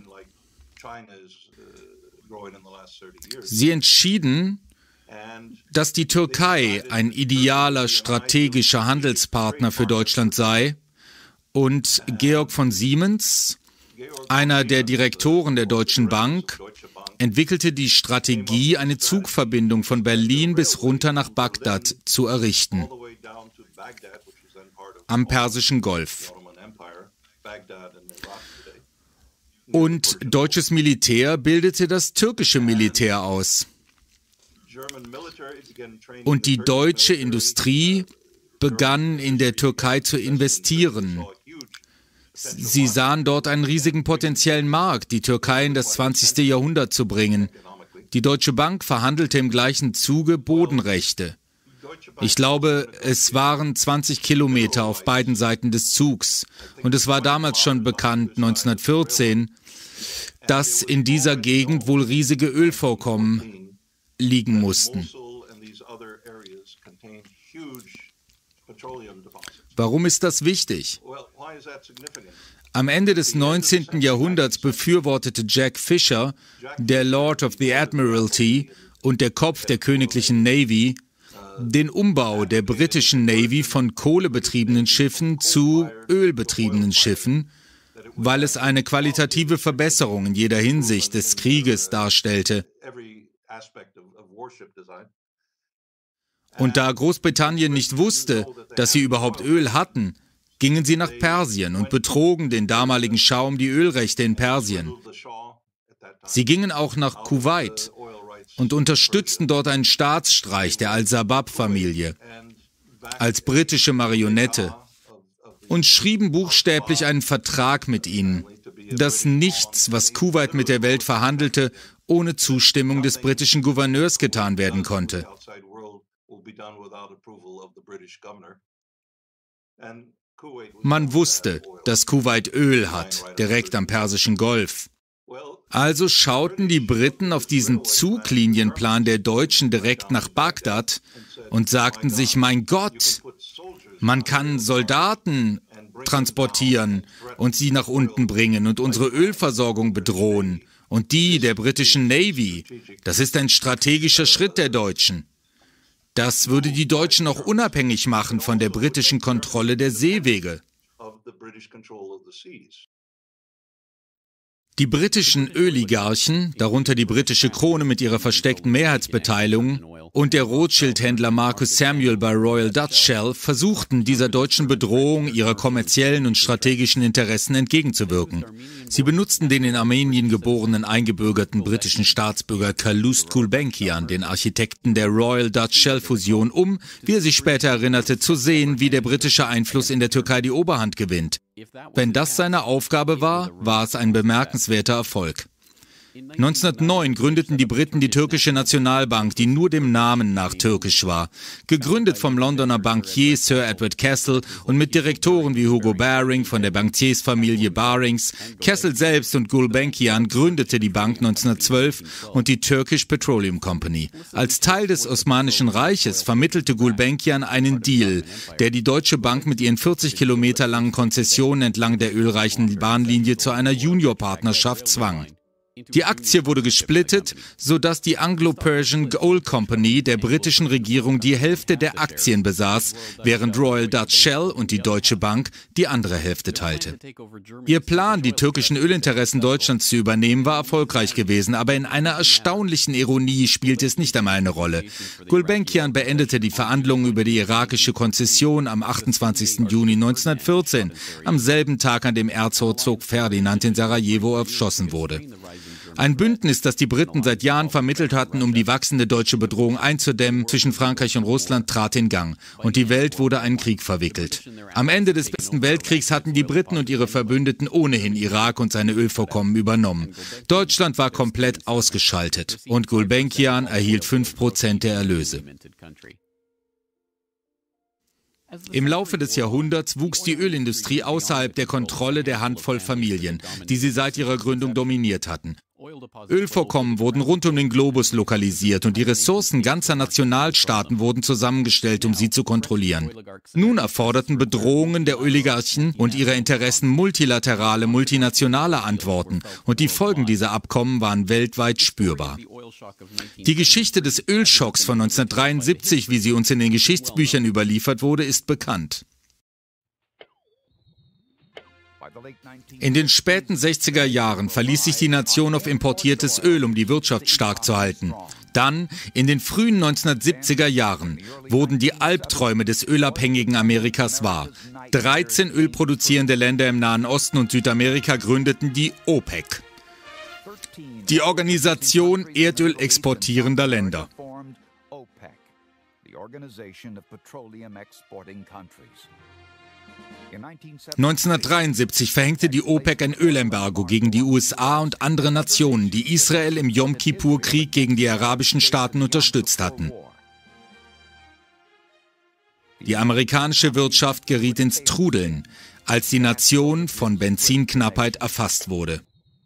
Speaker 1: Sie entschieden, dass die Türkei ein idealer strategischer Handelspartner für Deutschland sei und Georg von Siemens, einer der Direktoren der Deutschen Bank, entwickelte die Strategie, eine Zugverbindung von Berlin bis runter nach Bagdad zu errichten, am Persischen Golf. Und deutsches Militär bildete das türkische Militär aus. Und die deutsche Industrie begann in der Türkei zu investieren. Sie sahen dort einen riesigen potenziellen Markt, die Türkei in das zwanzigste Jahrhundert zu bringen. Die Deutsche Bank verhandelte im gleichen Zuge Bodenrechte. Ich glaube, es waren zwanzig Kilometer auf beiden Seiten des Zugs. Und es war damals schon bekannt, neunzehnhundertvierzehn, dass in dieser Gegend wohl riesige Ölvorkommen liegen mussten. Warum ist das wichtig? Am Ende des neunzehnten Jahrhunderts befürwortete Jack Fisher, der Lord of the Admiralty und der Kopf der königlichen Navy, den Umbau der britischen Navy von kohlebetriebenen Schiffen zu ölbetriebenen Schiffen, weil es eine qualitative Verbesserung in jeder Hinsicht des Krieges darstellte. Und da Großbritannien nicht wusste, dass sie überhaupt Öl hatten, gingen sie nach Persien und betrogen den damaligen Schah um die Ölrechte in Persien. Sie gingen auch nach Kuwait und unterstützten dort einen Staatsstreich der Al-Sabab-Familie als britische Marionette und schrieben buchstäblich einen Vertrag mit ihnen, dass nichts, was Kuwait mit der Welt verhandelte, ohne Zustimmung des britischen Gouverneurs getan werden konnte. Man wusste, dass Kuwait Öl hat, direkt am Persischen Golf. Also schauten die Briten auf diesen Zuglinienplan der Deutschen direkt nach Bagdad und sagten sich, mein Gott, man kann Soldaten transportieren und sie nach unten bringen und unsere Ölversorgung bedrohen und die der britischen Navy. Das ist ein strategischer Schritt der Deutschen. Das würde die Deutschen auch unabhängig machen von der britischen Kontrolle der Seewege. Die britischen Öligarchen, darunter die britische Krone mit ihrer versteckten Mehrheitsbeteiligung und der Rothschild-Händler Marcus Samuel bei Royal Dutch Shell, versuchten dieser deutschen Bedrohung ihrer kommerziellen und strategischen Interessen entgegenzuwirken. Sie benutzten den in Armenien geborenen eingebürgerten britischen Staatsbürger Calouste Gulbenkian, den Architekten der Royal Dutch Shell-Fusion, um, wie er sich später erinnerte, zu sehen, wie der britische Einfluss in der Türkei die Oberhand gewinnt. Wenn das seine Aufgabe war, war es ein bemerkenswerter Erfolg. neunzehnhundertneun gründeten die Briten die türkische Nationalbank, die nur dem Namen nach türkisch war. Gegründet vom Londoner Bankier Sir Edward Castle und mit Direktoren wie Hugo Baring von der Bankiersfamilie Barings. Castle selbst und Gulbenkian gründete die Bank neunzehnhundertzwölf und die Turkish Petroleum Company. Als Teil des Osmanischen Reiches vermittelte Gulbenkian einen Deal, der die Deutsche Bank mit ihren vierzig Kilometer langen Konzessionen entlang der ölreichen Bahnlinie zu einer Juniorpartnerschaft zwang. Die Aktie wurde gesplittet, sodass die Anglo-Persian Coal Company der britischen Regierung die Hälfte der Aktien besaß, während Royal Dutch Shell und die Deutsche Bank die andere Hälfte teilte. Ihr Plan, die türkischen Ölinteressen Deutschlands zu übernehmen, war erfolgreich gewesen, aber in einer erstaunlichen Ironie spielte es nicht einmal eine Rolle. Gulbenkian beendete die Verhandlungen über die irakische Konzession am achtundzwanzigsten Juni neunzehnhundertvierzehn, am selben Tag, an dem Erzherzog Ferdinand in Sarajevo erschossen wurde. Ein Bündnis, das die Briten seit Jahren vermittelt hatten, um die wachsende deutsche Bedrohung einzudämmen zwischen Frankreich und Russland, trat in Gang. Und die Welt wurde einen Krieg verwickelt. Am Ende des Ersten Weltkriegs hatten die Briten und ihre Verbündeten ohnehin Irak und seine Ölvorkommen übernommen. Deutschland war komplett ausgeschaltet und Gulbenkian erhielt fünf Prozent der Erlöse. Im Laufe des Jahrhunderts wuchs die Ölindustrie außerhalb der Kontrolle der Handvoll Familien, die sie seit ihrer Gründung dominiert hatten. Ölvorkommen wurden rund um den Globus lokalisiert und die Ressourcen ganzer Nationalstaaten wurden zusammengestellt, um sie zu kontrollieren. Nun erforderten Bedrohungen der Oligarchen und ihrer Interessen multilaterale, multinationale Antworten und die Folgen dieser Abkommen waren weltweit spürbar. Die Geschichte des Ölschocks von neunzehnhundertdreiundsiebzig, wie sie uns in den Geschichtsbüchern überliefert wurde, ist bekannt. In den späten sechziger Jahren verließ sich die Nation auf importiertes Öl, um die Wirtschaft stark zu halten. Dann, in den frühen neunzehnhundertsiebziger Jahren, wurden die Albträume des ölabhängigen Amerikas wahr. dreizehn ölproduzierende Länder im Nahen Osten und Südamerika gründeten die OPEC, die Organisation Erdöl exportierender Länder. neunzehnhundertdreiundsiebzig verhängte die OPEC ein Ölembargo gegen die U S A und andere Nationen, die Israel im Jom-Kippur-Krieg gegen die arabischen Staaten unterstützt hatten. Die amerikanische Wirtschaft geriet ins Trudeln, als die Nation von Benzinknappheit erfasst wurde.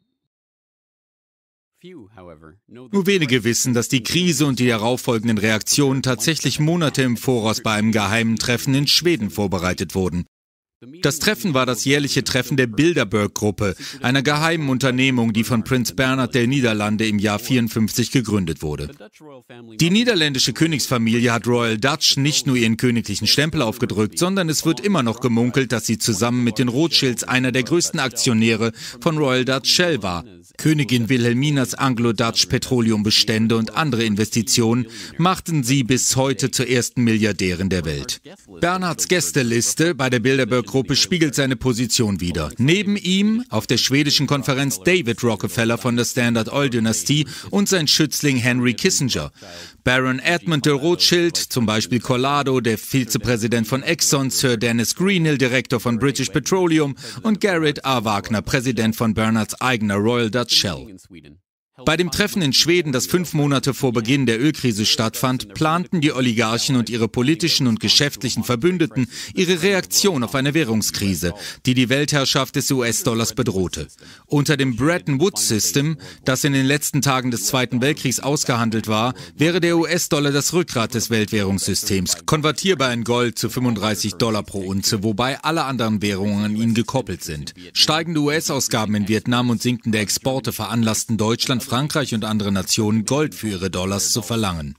Speaker 1: Nur wenige wissen, dass die Krise und die darauffolgenden Reaktionen tatsächlich Monate im Voraus bei einem geheimen Treffen in Schweden vorbereitet wurden. Das Treffen war das jährliche Treffen der Bilderberg-Gruppe, einer geheimen Unternehmung, die von Prinz Bernhard der Niederlande im Jahr vierundfünfzig gegründet wurde. Die niederländische Königsfamilie hat Royal Dutch nicht nur ihren königlichen Stempel aufgedrückt, sondern es wird immer noch gemunkelt, dass sie zusammen mit den Rothschilds einer der größten Aktionäre von Royal Dutch Shell war. Königin Wilhelminas Anglo-Dutch Petroleumbestände und andere Investitionen machten sie bis heute zur ersten Milliardärin der Welt. Bernhards Gästeliste bei der Bilderberg-Gruppe spiegelt seine Position wider. Neben ihm auf der schwedischen Konferenz David Rockefeller von der Standard Oil-Dynastie und sein Schützling Henry Kissinger. Baron Edmund de Rothschild, zum Beispiel Collado, der Vizepräsident von Exxon, Sir Dennis Greenhill, Direktor von British Petroleum und Garrett A. Wagner, Präsident von Bernhards eigener Royal Dutch Shell. Bei dem Treffen in Schweden, das fünf Monate vor Beginn der Ölkrise stattfand, planten die Oligarchen und ihre politischen und geschäftlichen Verbündeten ihre Reaktion auf eine Währungskrise, die die Weltherrschaft des U S-Dollars bedrohte. Unter dem Bretton Woods-System, das in den letzten Tagen des Zweiten Weltkriegs ausgehandelt war, wäre der U S-Dollar das Rückgrat des Weltwährungssystems, konvertierbar in Gold zu fünfunddreißig Dollar pro Unze, wobei alle anderen Währungen an ihn gekoppelt sind. Steigende U S-Ausgaben in Vietnam und sinkende Exporte veranlassten Deutschland, Frankreich und andere Nationen, Gold für ihre Dollars zu verlangen.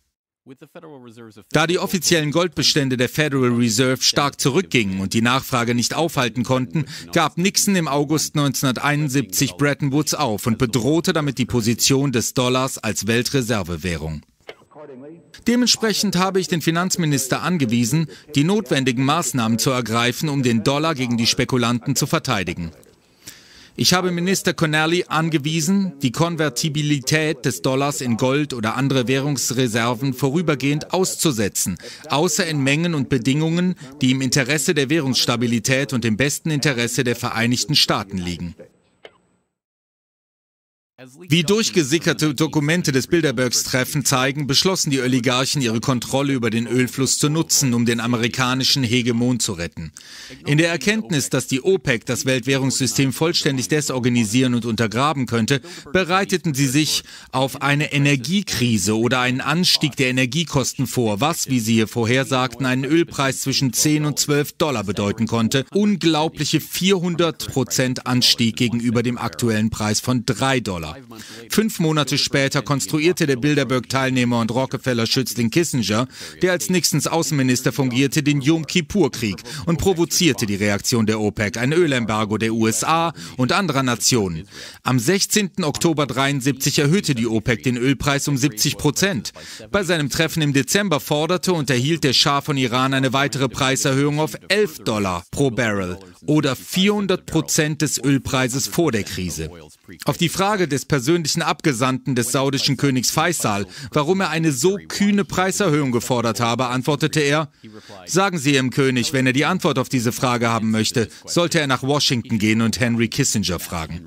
Speaker 1: Da die offiziellen Goldbestände der Federal Reserve stark zurückgingen und die Nachfrage nicht aufhalten konnten, gab Nixon im August neunzehnhunderteinundsiebzig Bretton Woods auf und bedrohte damit die Position des Dollars als Weltreservewährung. Dementsprechend habe ich den Finanzminister angewiesen, die notwendigen Maßnahmen zu ergreifen, um den Dollar gegen die Spekulanten zu verteidigen. Ich habe Minister Connally angewiesen, die Konvertibilität des Dollars in Gold oder andere Währungsreserven vorübergehend auszusetzen, außer in Mengen und Bedingungen, die im Interesse der Währungsstabilität und im besten Interesse der Vereinigten Staaten liegen. Wie durchgesickerte Dokumente des Bilderbergs-Treffen zeigen, beschlossen die Oligarchen, ihre Kontrolle über den Ölfluss zu nutzen, um den amerikanischen Hegemon zu retten. In der Erkenntnis, dass die OPEC das Weltwährungssystem vollständig desorganisieren und untergraben könnte, bereiteten sie sich auf eine Energiekrise oder einen Anstieg der Energiekosten vor, was, wie sie hier vorhersagten, einen Ölpreis zwischen zehn und zwölf Dollar bedeuten konnte. Unglaubliche vierhundert Prozent Anstieg gegenüber dem aktuellen Preis von drei Dollar. Fünf Monate später konstruierte der Bilderberg-Teilnehmer und Rockefeller-Schützling Kissinger, der als Nixons Außenminister fungierte, den Yom-Kippur-Krieg und provozierte die Reaktion der OPEC, ein Ölembargo der U S A und anderer Nationen. Am sechzehnten Oktober dreiundsiebzig erhöhte die OPEC den Ölpreis um siebzig Prozent. Bei seinem Treffen im Dezember forderte und erhielt der Schah von Iran eine weitere Preiserhöhung auf elf Dollar pro Barrel oder vierhundert Prozent des Ölpreises vor der Krise. Auf die Frage des persönlichen Abgesandten des saudischen Königs Faisal, warum er eine so kühne Preiserhöhung gefordert habe, antwortete er: Sagen Sie Ihrem König, wenn er die Antwort auf diese Frage haben möchte, sollte er nach Washington gehen und Henry Kissinger fragen.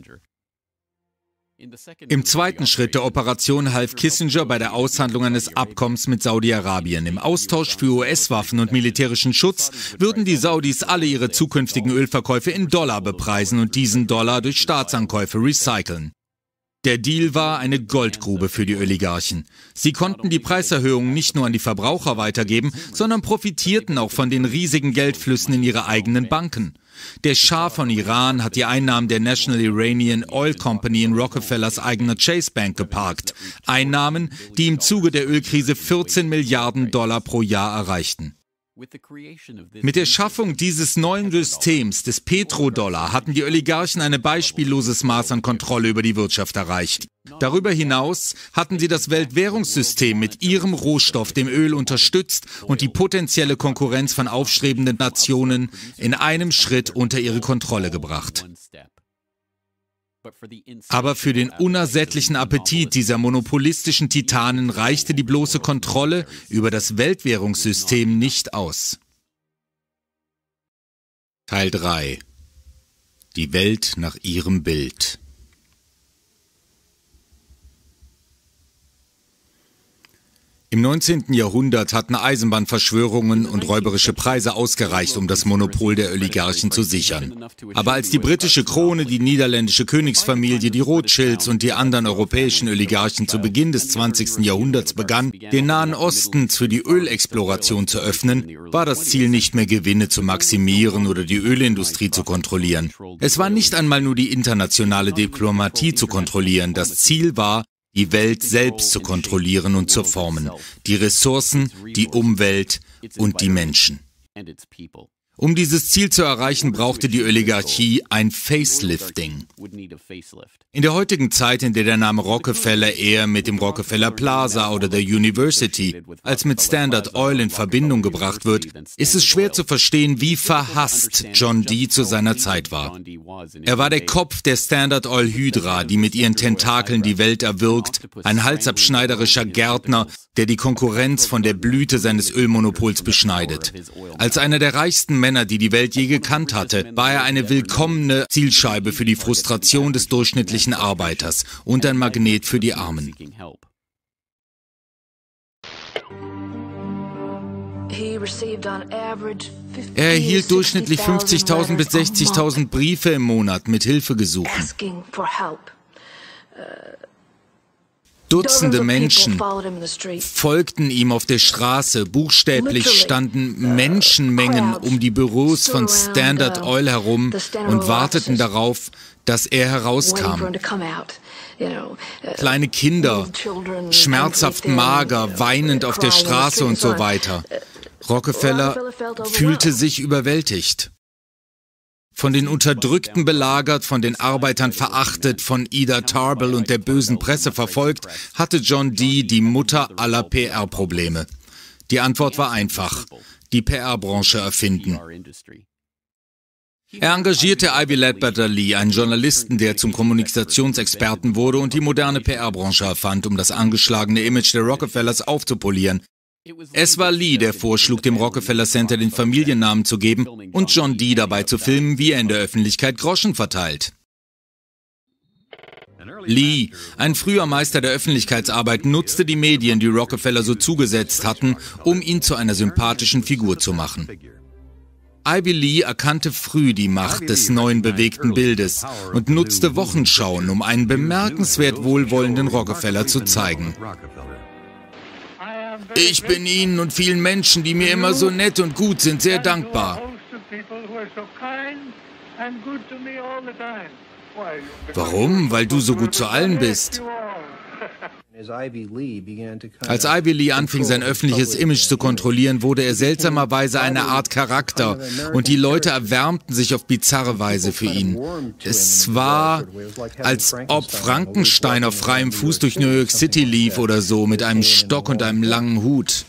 Speaker 1: Im zweiten Schritt der Operation half Kissinger bei der Aushandlung eines Abkommens mit Saudi-Arabien. Im Austausch für U S-Waffen und militärischen Schutz würden die Saudis alle ihre zukünftigen Ölverkäufe in Dollar bepreisen und diesen Dollar durch Staatsankäufe recyceln. Der Deal war eine Goldgrube für die Oligarchen. Sie konnten die Preiserhöhungen nicht nur an die Verbraucher weitergeben, sondern profitierten auch von den riesigen Geldflüssen in ihre eigenen Banken. Der Schah von Iran hat die Einnahmen der National Iranian Oil Company in Rockefellers eigener Chase Bank geparkt. Einnahmen, die im Zuge der Ölkrise vierzehn Milliarden Dollar pro Jahr erreichten. Mit der Schaffung dieses neuen Systems des Petrodollar hatten die Oligarchen ein beispielloses Maß an Kontrolle über die Wirtschaft erreicht. Darüber hinaus hatten sie das Weltwährungssystem mit ihrem Rohstoff, dem Öl, unterstützt und die potenzielle Konkurrenz von aufstrebenden Nationen in einem Schritt unter ihre Kontrolle gebracht. Aber für den unersättlichen Appetit dieser monopolistischen Titanen reichte die bloße Kontrolle über das Weltwährungssystem nicht aus. Teil drei. Die Welt nach ihrem Bild. Im neunzehnten Jahrhundert hatten Eisenbahnverschwörungen und räuberische Preise ausgereicht, um das Monopol der Oligarchen zu sichern. Aber als die britische Krone, die niederländische Königsfamilie, die Rothschilds und die anderen europäischen Oligarchen zu Beginn des zwanzigsten Jahrhunderts begannen, den Nahen Osten für die Ölexploration zu öffnen, war das Ziel nicht mehr, Gewinne zu maximieren oder die Ölindustrie zu kontrollieren. Es war nicht einmal nur die internationale Diplomatie zu kontrollieren. Das Ziel war, die Welt selbst zu kontrollieren und zu formen, die Ressourcen, die Umwelt und die Menschen. Um dieses Ziel zu erreichen, brauchte die Oligarchie ein Facelifting. In der heutigen Zeit, in der der Name Rockefeller eher mit dem Rockefeller Plaza oder der University als mit Standard Oil in Verbindung gebracht wird, ist es schwer zu verstehen, wie verhasst John Dee zu seiner Zeit war. Er war der Kopf der Standard Oil Hydra, die mit ihren Tentakeln die Welt erwürgt, ein halsabschneiderischer Gärtner, der die Konkurrenz von der Blüte seines Ölmonopols beschneidet. Als einer der reichsten Männer, die die Welt je gekannt hatte, war er eine willkommene Zielscheibe für die Frustration des durchschnittlichen Arbeiters und ein Magnet für die Armen. Er erhielt durchschnittlich fünfzigtausend bis sechzigtausend Briefe im Monat mit Hilfegesuchen. Dutzende Menschen folgten ihm auf der Straße. Buchstäblich standen Menschenmengen um die Büros von Standard Oil herum und warteten darauf, dass er herauskam. Kleine Kinder, schmerzhaft mager, weinend auf der Straße und so weiter. Rockefeller fühlte sich überwältigt. Von den Unterdrückten belagert, von den Arbeitern verachtet, von Ida Tarbell und der bösen Presse verfolgt, hatte John Dee die Mutter aller P R-Probleme. Die Antwort war einfach: die P R-Branche erfinden. Er engagierte Ivy Ledbetter Lee, einen Journalisten, der zum Kommunikationsexperten wurde und die moderne P R-Branche erfand, um das angeschlagene Image der Rockefellers aufzupolieren. Es war Lee, der vorschlug, dem Rockefeller Center den Familiennamen zu geben und John Dee dabei zu filmen, wie er in der Öffentlichkeit Groschen verteilt. Lee, ein früher Meister der Öffentlichkeitsarbeit, nutzte die Medien, die Rockefeller so zugesetzt hatten, um ihn zu einer sympathischen Figur zu machen. Ivy Lee erkannte früh die Macht des neuen bewegten Bildes und nutzte Wochenschauen, um einen bemerkenswert wohlwollenden Rockefeller zu zeigen. Ich bin Ihnen und vielen Menschen, die mir immer so nett und gut sind, sehr dankbar. Warum? Weil du so gut zu allen bist. Als Ivy Lee anfing, sein öffentliches Image zu kontrollieren, wurde er seltsamerweise eine Art Charakter und die Leute erwärmten sich auf bizarre Weise für ihn. Es war, als ob Frankenstein auf freiem Fuß durch New York City lief oder so, mit einem Stock und einem langen Hut.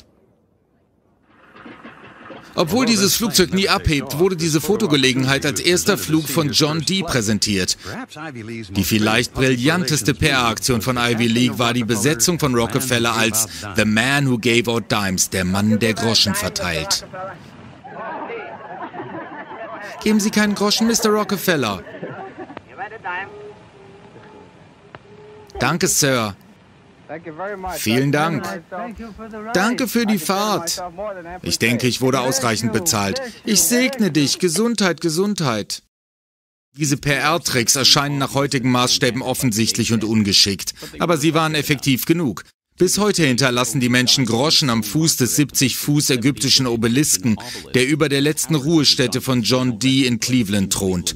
Speaker 1: Obwohl dieses Flugzeug nie abhebt, wurde diese Fotogelegenheit als erster Flug von John Dee präsentiert. Die vielleicht brillanteste P R-Aktion von Ivy Lee war die Besetzung von Rockefeller als The Man Who Gave Out Dimes, der Mann, der Groschen verteilt. Geben Sie keinen Groschen, Mister Rockefeller. Danke, Sir. Vielen Dank. Danke für die Fahrt. Ich denke, ich wurde ausreichend bezahlt. Ich segne dich. Gesundheit, Gesundheit. Diese P R-Tricks erscheinen nach heutigen Maßstäben offensichtlich und ungeschickt, aber sie waren effektiv genug. Bis heute hinterlassen die Menschen Groschen am Fuß des siebzig Fuß ägyptischen Obelisken, der über der letzten Ruhestätte von John Dee in Cleveland thront.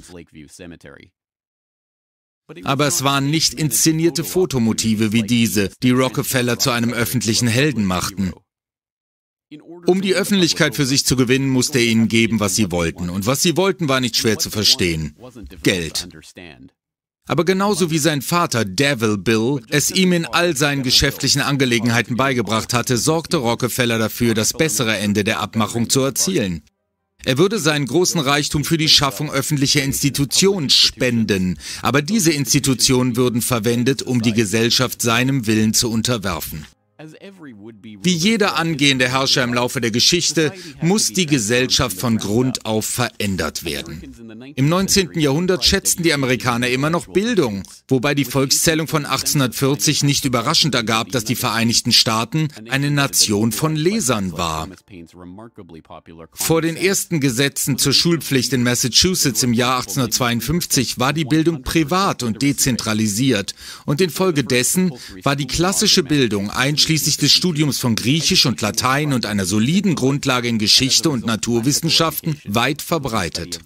Speaker 1: Aber es waren nicht inszenierte Fotomotive wie diese, die Rockefeller zu einem öffentlichen Helden machten. Um die Öffentlichkeit für sich zu gewinnen, musste er ihnen geben, was sie wollten. Und was sie wollten, war nicht schwer zu verstehen. Geld. Aber genauso wie sein Vater, Devil Bill, es ihm in all seinen geschäftlichen Angelegenheiten beigebracht hatte, sorgte Rockefeller dafür, das bessere Ende der Abmachung zu erzielen. Er würde seinen großen Reichtum für die Schaffung öffentlicher Institutionen spenden, aber diese Institutionen würden verwendet, um die Gesellschaft seinem Willen zu unterwerfen. Wie jeder angehende Herrscher im Laufe der Geschichte muss die Gesellschaft von Grund auf verändert werden. Im neunzehnten Jahrhundert schätzten die Amerikaner immer noch Bildung, wobei die Volkszählung von achtzehnhundertvierzig nicht überraschend ergab, dass die Vereinigten Staaten eine Nation von Lesern war. Vor den ersten Gesetzen zur Schulpflicht in Massachusetts im Jahr achtzehnhundertzweiundfünfzig war die Bildung privat und dezentralisiert und infolgedessen war die klassische Bildung einschließlich Schließlich des Studiums von Griechisch und Latein und einer soliden Grundlage in Geschichte und Naturwissenschaften weit verbreitet.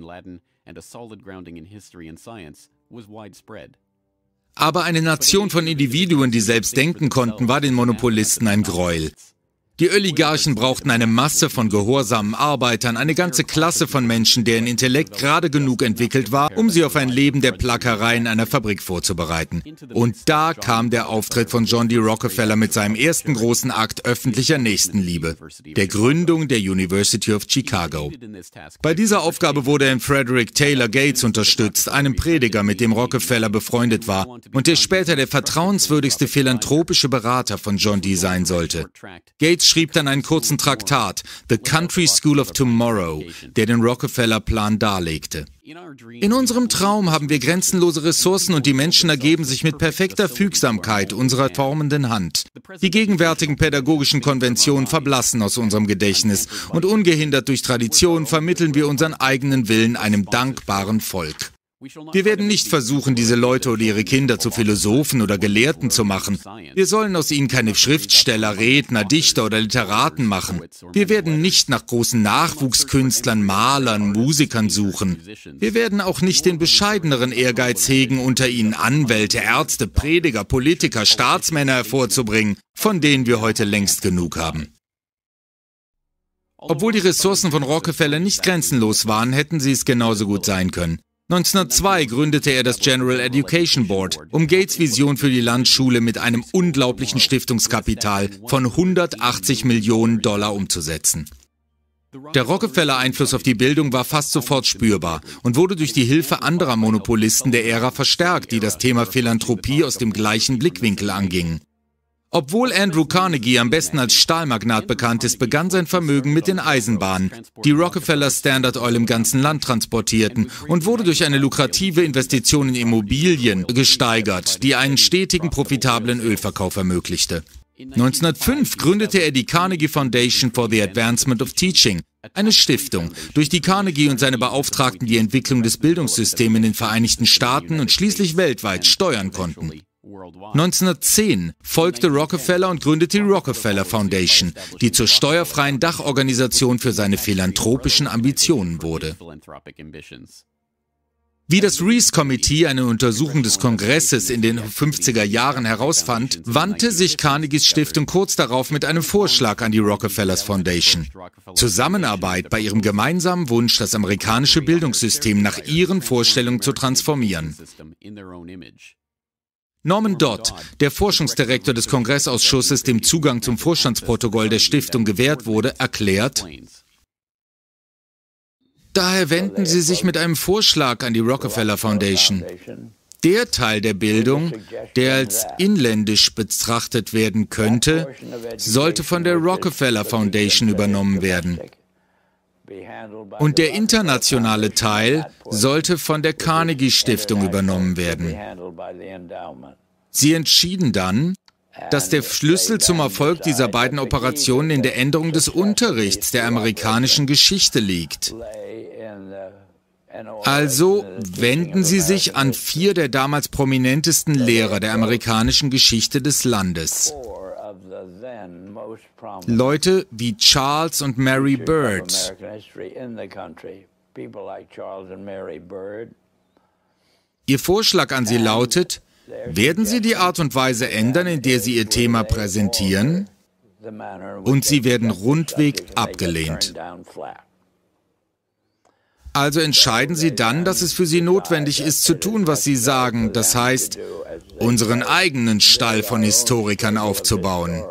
Speaker 1: Aber eine Nation von Individuen, die selbst denken konnten, war den Monopolisten ein Gräuel. Die Oligarchen brauchten eine Masse von gehorsamen Arbeitern, eine ganze Klasse von Menschen, deren Intellekt gerade genug entwickelt war, um sie auf ein Leben der Plackerei in einer Fabrik vorzubereiten. Und da kam der Auftritt von John D. Rockefeller mit seinem ersten großen Akt öffentlicher Nächstenliebe, der Gründung der University of Chicago. Bei dieser Aufgabe wurde er in Frederick Taylor Gates unterstützt, einem Prediger, mit dem Rockefeller befreundet war und der später der vertrauenswürdigste philanthropische Berater von John D. sein sollte. Gates schrieb dann einen kurzen Traktat, The Country School of Tomorrow, der den Rockefeller-Plan darlegte. In unserem Traum haben wir grenzenlose Ressourcen und die Menschen ergeben sich mit perfekter Fügsamkeit unserer formenden Hand. Die gegenwärtigen pädagogischen Konventionen verblassen aus unserem Gedächtnis und ungehindert durch Tradition vermitteln wir unseren eigenen Willen einem dankbaren Volk. Wir werden nicht versuchen, diese Leute oder ihre Kinder zu Philosophen oder Gelehrten zu machen. Wir sollen aus ihnen keine Schriftsteller, Redner, Dichter oder Literaten machen. Wir werden nicht nach großen Nachwuchskünstlern, Malern, Musikern suchen. Wir werden auch nicht den bescheideneren Ehrgeiz hegen, unter ihnen Anwälte, Ärzte, Prediger, Politiker, Staatsmänner hervorzubringen, von denen wir heute längst genug haben. Obwohl die Ressourcen von Rockefeller nicht grenzenlos waren, hätten sie es genauso gut sein können. neunzehnhundertzwei gründete er das General Education Board, um Gates' Vision für die Landschule mit einem unglaublichen Stiftungskapital von hundertachtzig Millionen Dollar umzusetzen. Der Rockefeller-Einfluss auf die Bildung war fast sofort spürbar und wurde durch die Hilfe anderer Monopolisten der Ära verstärkt, die das Thema Philanthropie aus dem gleichen Blickwinkel angingen. Obwohl Andrew Carnegie am besten als Stahlmagnat bekannt ist, begann sein Vermögen mit den Eisenbahnen, die Rockefeller Standard Oil im ganzen Land transportierten, und wurde durch eine lukrative Investition in Immobilien gesteigert, die einen stetigen, profitablen Ölverkauf ermöglichte. neunzehnhundertfünf gründete er die Carnegie Foundation for the Advancement of Teaching, eine Stiftung, durch die Carnegie und seine Beauftragten die Entwicklung des Bildungssystems in den Vereinigten Staaten und schließlich weltweit steuern konnten. neunzehnhundertzehn folgte Rockefeller und gründete die Rockefeller Foundation, die zur steuerfreien Dachorganisation für seine philanthropischen Ambitionen wurde. Wie das Reece Committee, eine Untersuchung des Kongresses in den fünfziger Jahren herausfand, wandte sich Carnegies Stiftung kurz darauf mit einem Vorschlag an die Rockefellers Foundation. Zusammenarbeit bei ihrem gemeinsamen Wunsch, das amerikanische Bildungssystem nach ihren Vorstellungen zu transformieren. Norman Dodd, der Forschungsdirektor des Kongressausschusses, dem Zugang zum Vorstandsprotokoll der Stiftung gewährt wurde, erklärt: Daher wenden sie sich mit einem Vorschlag an die Rockefeller Foundation. Der Teil der Bildung, der als inländisch betrachtet werden könnte, sollte von der Rockefeller Foundation übernommen werden. Und der internationale Teil sollte von der Carnegie Stiftung übernommen werden. Sie entschieden dann, dass der Schlüssel zum Erfolg dieser beiden Operationen in der Änderung des Unterrichts der amerikanischen Geschichte liegt. Also wenden sie sich an vier der damals prominentesten Lehrer der amerikanischen Geschichte des Landes. Leute wie Charles und Mary Byrd. Ihr Vorschlag an sie lautet: Werden Sie die Art und Weise ändern, in der Sie Ihr Thema präsentieren? Und sie werden rundweg abgelehnt. Also entscheiden Sie dann, dass es für Sie notwendig ist, zu tun, was Sie sagen, das heißt, unseren eigenen Stall von Historikern aufzubauen.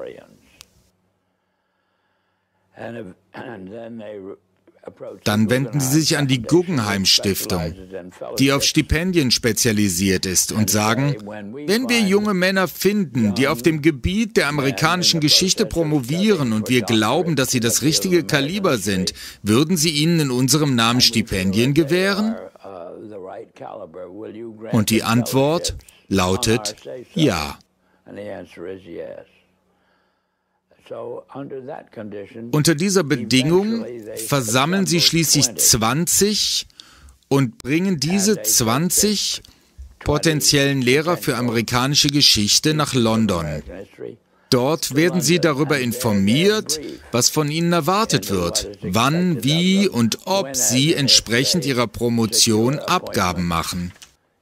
Speaker 1: Dann wenden Sie sich an die Guggenheim Stiftung, die auf Stipendien spezialisiert ist, und sagen: Wenn wir junge Männer finden, die auf dem Gebiet der amerikanischen Geschichte promovieren und wir glauben, dass sie das richtige Kaliber sind, würden Sie ihnen in unserem Namen Stipendien gewähren? Und die Antwort lautet ja. Unter dieser Bedingung versammeln sie schließlich zwanzig und bringen diese zwanzig potenziellen Lehrer für amerikanische Geschichte nach London. Dort werden sie darüber informiert, was von ihnen erwartet wird, wann, wie und ob sie entsprechend ihrer Promotion Abgaben machen.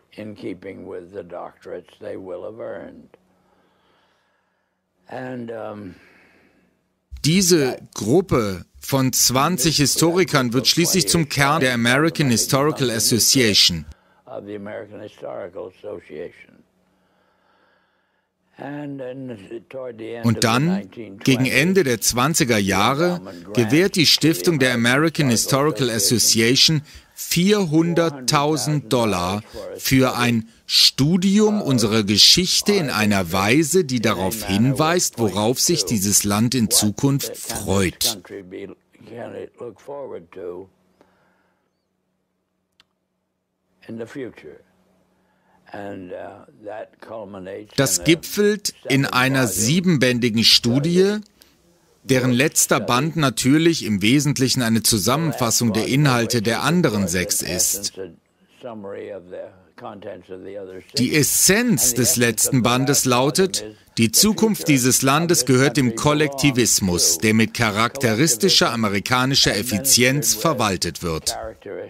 Speaker 1: Diese Gruppe von zwanzig Historikern wird schließlich zum Kern der American Historical Association. Und dann, gegen Ende der zwanziger Jahre, gewährt die Stiftung der American Historical Association vierhunderttausend Dollar für ein Studium unserer Geschichte in einer Weise, die darauf hinweist, worauf sich dieses Land in Zukunft freut. Das gipfelt in einer siebenbändigen Studie, deren letzter Band natürlich im Wesentlichen eine Zusammenfassung der Inhalte der anderen sechs ist. Die Essenz des letzten Bandes lautet: Die Zukunft dieses Landes gehört dem Kollektivismus, der mit charakteristischer amerikanischer Effizienz verwaltet wird.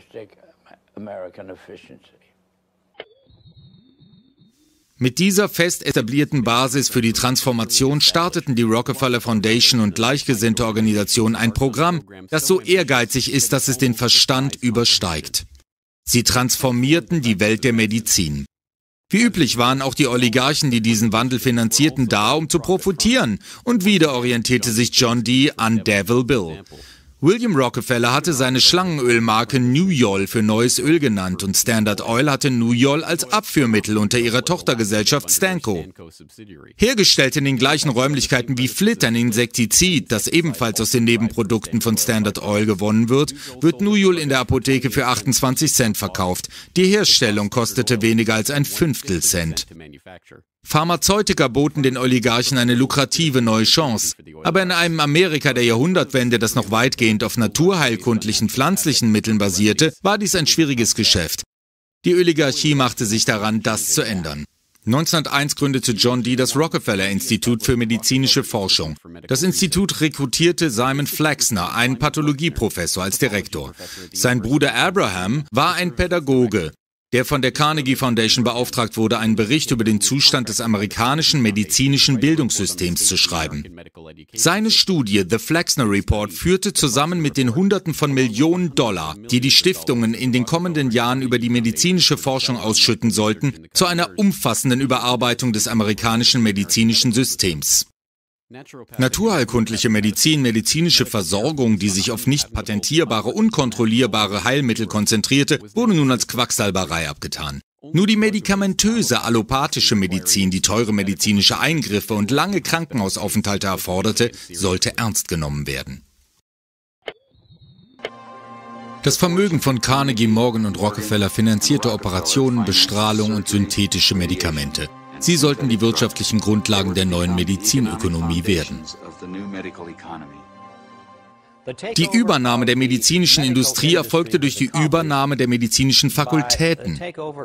Speaker 1: Mit dieser fest etablierten Basis für die Transformation starteten die Rockefeller Foundation und gleichgesinnte Organisationen ein Programm, das so ehrgeizig ist, dass es den Verstand übersteigt. Sie transformierten die Welt der Medizin. Wie üblich waren auch die Oligarchen, die diesen Wandel finanzierten, da, um zu profitieren, und wieder orientierte sich John Dee an Devil Bill. William Rockefeller hatte seine Schlangenölmarke Nuyol für neues Öl genannt und Standard Oil hatte Nuyol als Abführmittel unter ihrer Tochtergesellschaft Stanco. Hergestellt in den gleichen Räumlichkeiten wie Flit, ein Insektizid, das ebenfalls aus den Nebenprodukten von Standard Oil gewonnen wird, wird Nuyol in der Apotheke für achtundzwanzig Cent verkauft. Die Herstellung kostete weniger als ein Fünftel Cent. Pharmazeutika boten den Oligarchen eine lukrative neue Chance. Aber in einem Amerika der Jahrhundertwende, das noch weitgehend auf naturheilkundlichen pflanzlichen Mitteln basierte, war dies ein schwieriges Geschäft. Die Oligarchie machte sich daran, das zu ändern. neunzehnhunderteins gründete John Dee das Rockefeller-Institut für medizinische Forschung. Das Institut rekrutierte Simon Flexner, einen Pathologieprofessor, als Direktor. Sein Bruder Abraham war ein Pädagoge, der von der Carnegie Foundation beauftragt wurde, einen Bericht über den Zustand des amerikanischen medizinischen Bildungssystems zu schreiben. Seine Studie The Flexner Report führte zusammen mit den Hunderten von Millionen Dollar, die die Stiftungen in den kommenden Jahren über die medizinische Forschung ausschütten sollten, zu einer umfassenden Überarbeitung des amerikanischen medizinischen Systems. Naturheilkundliche Medizin, medizinische Versorgung, die sich auf nicht patentierbare, unkontrollierbare Heilmittel konzentrierte, wurde nun als Quacksalberei abgetan. Nur die medikamentöse allopathische Medizin, die teure medizinische Eingriffe und lange Krankenhausaufenthalte erforderte, sollte ernst genommen werden. Das Vermögen von Carnegie, Morgan und Rockefeller finanzierte Operationen, Bestrahlung und synthetische Medikamente. Sie sollten die wirtschaftlichen Grundlagen der neuen Medizinökonomie werden. Die Übernahme der medizinischen Industrie erfolgte durch die Übernahme der medizinischen Fakultäten.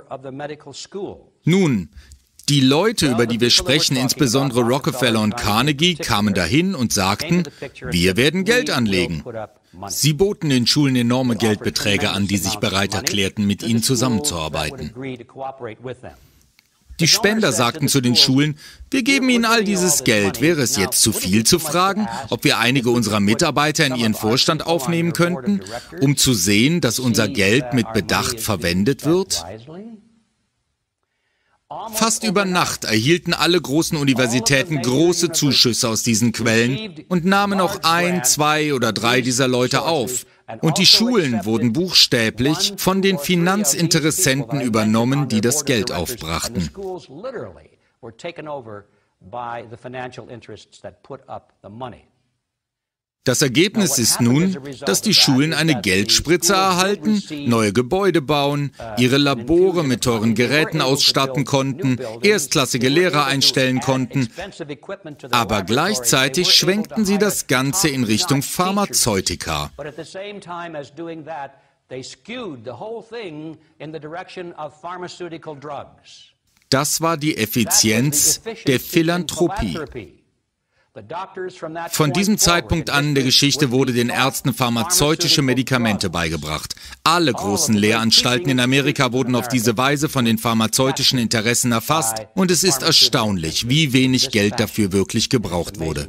Speaker 1: Nun, die Leute, über die wir sprechen, insbesondere Rockefeller und Carnegie, kamen dahin und sagten, wir werden Geld anlegen. Sie boten den Schulen enorme Geldbeträge an, die sich bereit erklärten, mit ihnen zusammenzuarbeiten. Die Spender sagten zu den Schulen, wir geben ihnen all dieses Geld. Wäre es jetzt zu viel zu fragen, ob wir einige unserer Mitarbeiter in ihren Vorstand aufnehmen könnten, um zu sehen, dass unser Geld mit Bedacht verwendet wird? Fast über Nacht erhielten alle großen Universitäten große Zuschüsse aus diesen Quellen und nahmen auch ein, zwei oder drei dieser Leute auf. Und die Schulen wurden buchstäblich von den Finanzinteressenten übernommen, die das Geld aufbrachten. Das Ergebnis ist nun, dass die Schulen eine Geldspritze erhalten, neue Gebäude bauen, ihre Labore mit teuren Geräten ausstatten konnten, erstklassige Lehrer einstellen konnten, aber gleichzeitig schwenkten sie das Ganze in Richtung Pharmazeutika. Das war die Effizienz der Philanthropie. Von diesem Zeitpunkt an in der Geschichte wurde den Ärzten pharmazeutische Medikamente beigebracht. Alle großen Lehranstalten in Amerika wurden auf diese Weise von den pharmazeutischen Interessen erfasst und es ist erstaunlich, wie wenig Geld dafür wirklich gebraucht wurde.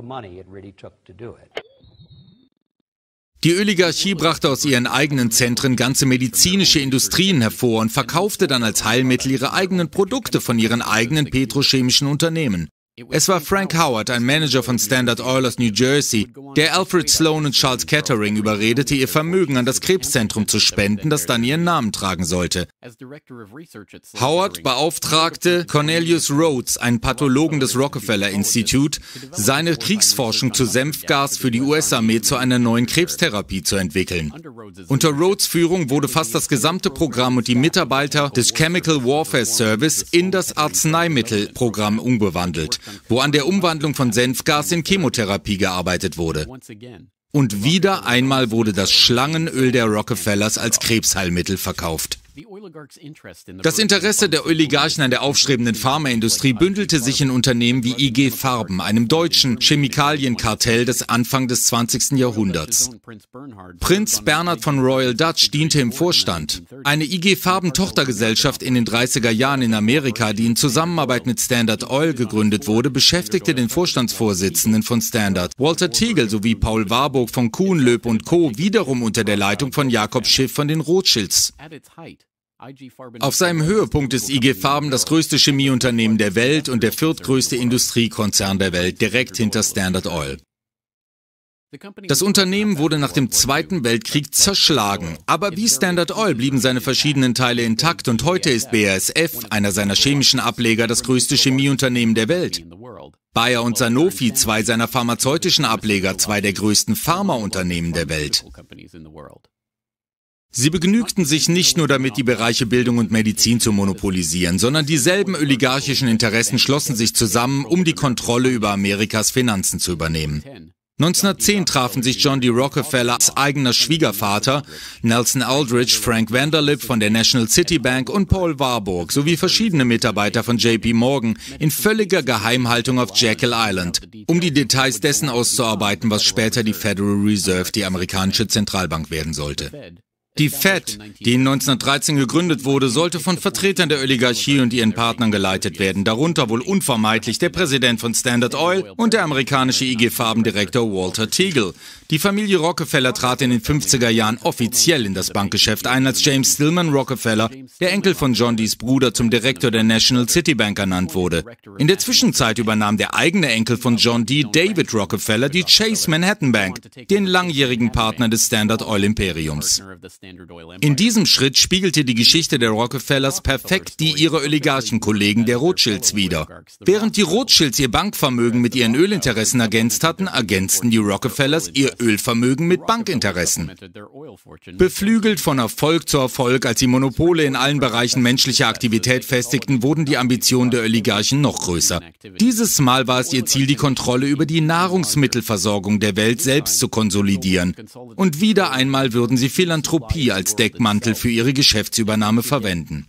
Speaker 1: Die Oligarchie brachte aus ihren eigenen Zentren ganze medizinische Industrien hervor und verkaufte dann als Heilmittel ihre eigenen Produkte von ihren eigenen petrochemischen Unternehmen. Es war Frank Howard, ein Manager von Standard Oil aus New Jersey, der Alfred Sloan und Charles Kettering überredete, ihr Vermögen an das Krebszentrum zu spenden, das dann ihren Namen tragen sollte. Howard beauftragte Cornelius Rhodes, einen Pathologen des Rockefeller Institute, seine Kriegsforschung zu Senfgas für die U S-Armee zu einer neuen Krebstherapie zu entwickeln. Unter Rhodes' Führung wurde fast das gesamte Programm und die Mitarbeiter des Chemical Warfare Service in das Arzneimittelprogramm umgewandelt, wo an der Umwandlung von Senfgas in Chemotherapie gearbeitet wurde. Und wieder einmal wurde das Schlangenöl der Rockefellers als Krebsheilmittel verkauft. Das Interesse der Oligarchen an der aufstrebenden Pharmaindustrie bündelte sich in Unternehmen wie I G Farben, einem deutschen Chemikalienkartell des Anfang des zwanzigsten Jahrhunderts. Prinz Bernhard von Royal Dutch diente im Vorstand. Eine I G Farben-Tochtergesellschaft in den dreißiger Jahren in Amerika, die in Zusammenarbeit mit Standard Oil gegründet wurde, beschäftigte den Vorstandsvorsitzenden von Standard, Walter Teagle, sowie Paul Warburg von Kuhn, Loeb und Co. wiederum unter der Leitung von Jakob Schiff von den Rothschilds. Auf seinem Höhepunkt ist I G Farben das größte Chemieunternehmen der Welt und der viertgrößte Industriekonzern der Welt, direkt hinter Standard Oil. Das Unternehmen wurde nach dem Zweiten Weltkrieg zerschlagen, aber wie Standard Oil blieben seine verschiedenen Teile intakt und heute ist B A S F, einer seiner chemischen Ableger, das größte Chemieunternehmen der Welt. Bayer und Sanofi, zwei seiner pharmazeutischen Ableger, zwei der größten Pharmaunternehmen der Welt. Sie begnügten sich nicht nur damit, die Bereiche Bildung und Medizin zu monopolisieren, sondern dieselben oligarchischen Interessen schlossen sich zusammen, um die Kontrolle über Amerikas Finanzen zu übernehmen. neunzehnhundertzehn trafen sich John D. Rockefellers eigener Schwiegervater, Nelson Aldrich, Frank Vanderlip von der National City Bank und Paul Warburg sowie verschiedene Mitarbeiter von J P Morgan in völliger Geheimhaltung auf Jekyll Island, um die Details dessen auszuarbeiten, was später die Federal Reserve, die amerikanische Zentralbank, werden sollte. Die Fed, die in neunzehnhundertdreizehn gegründet wurde, sollte von Vertretern der Oligarchie und ihren Partnern geleitet werden, darunter wohl unvermeidlich der Präsident von Standard Oil und der amerikanische I G-Farbendirektor Walter Teagle. Die Familie Rockefeller trat in den fünfziger Jahren offiziell in das Bankgeschäft ein, als James Stillman Rockefeller, der Enkel von John Dees Bruder, zum Direktor der National City Bank ernannt wurde. In der Zwischenzeit übernahm der eigene Enkel von John D., David Rockefeller, die Chase Manhattan Bank, den langjährigen Partner des Standard Oil Imperiums. In diesem Schritt spiegelte die Geschichte der Rockefellers perfekt die ihrer Oligarchenkollegen der Rothschilds wider. Während die Rothschilds ihr Bankvermögen mit ihren Ölinteressen ergänzt hatten, ergänzten die Rockefellers ihr Ölvermögen mit Bankinteressen. Beflügelt von Erfolg zu Erfolg, als sie Monopole in allen Bereichen menschlicher Aktivität festigten, wurden die Ambitionen der Oligarchen noch größer. Dieses Mal war es ihr Ziel, die Kontrolle über die Nahrungsmittelversorgung der Welt selbst zu konsolidieren. Und wieder einmal würden sie Philanthropie als Deckmantel für ihre Geschäftsübernahme verwenden.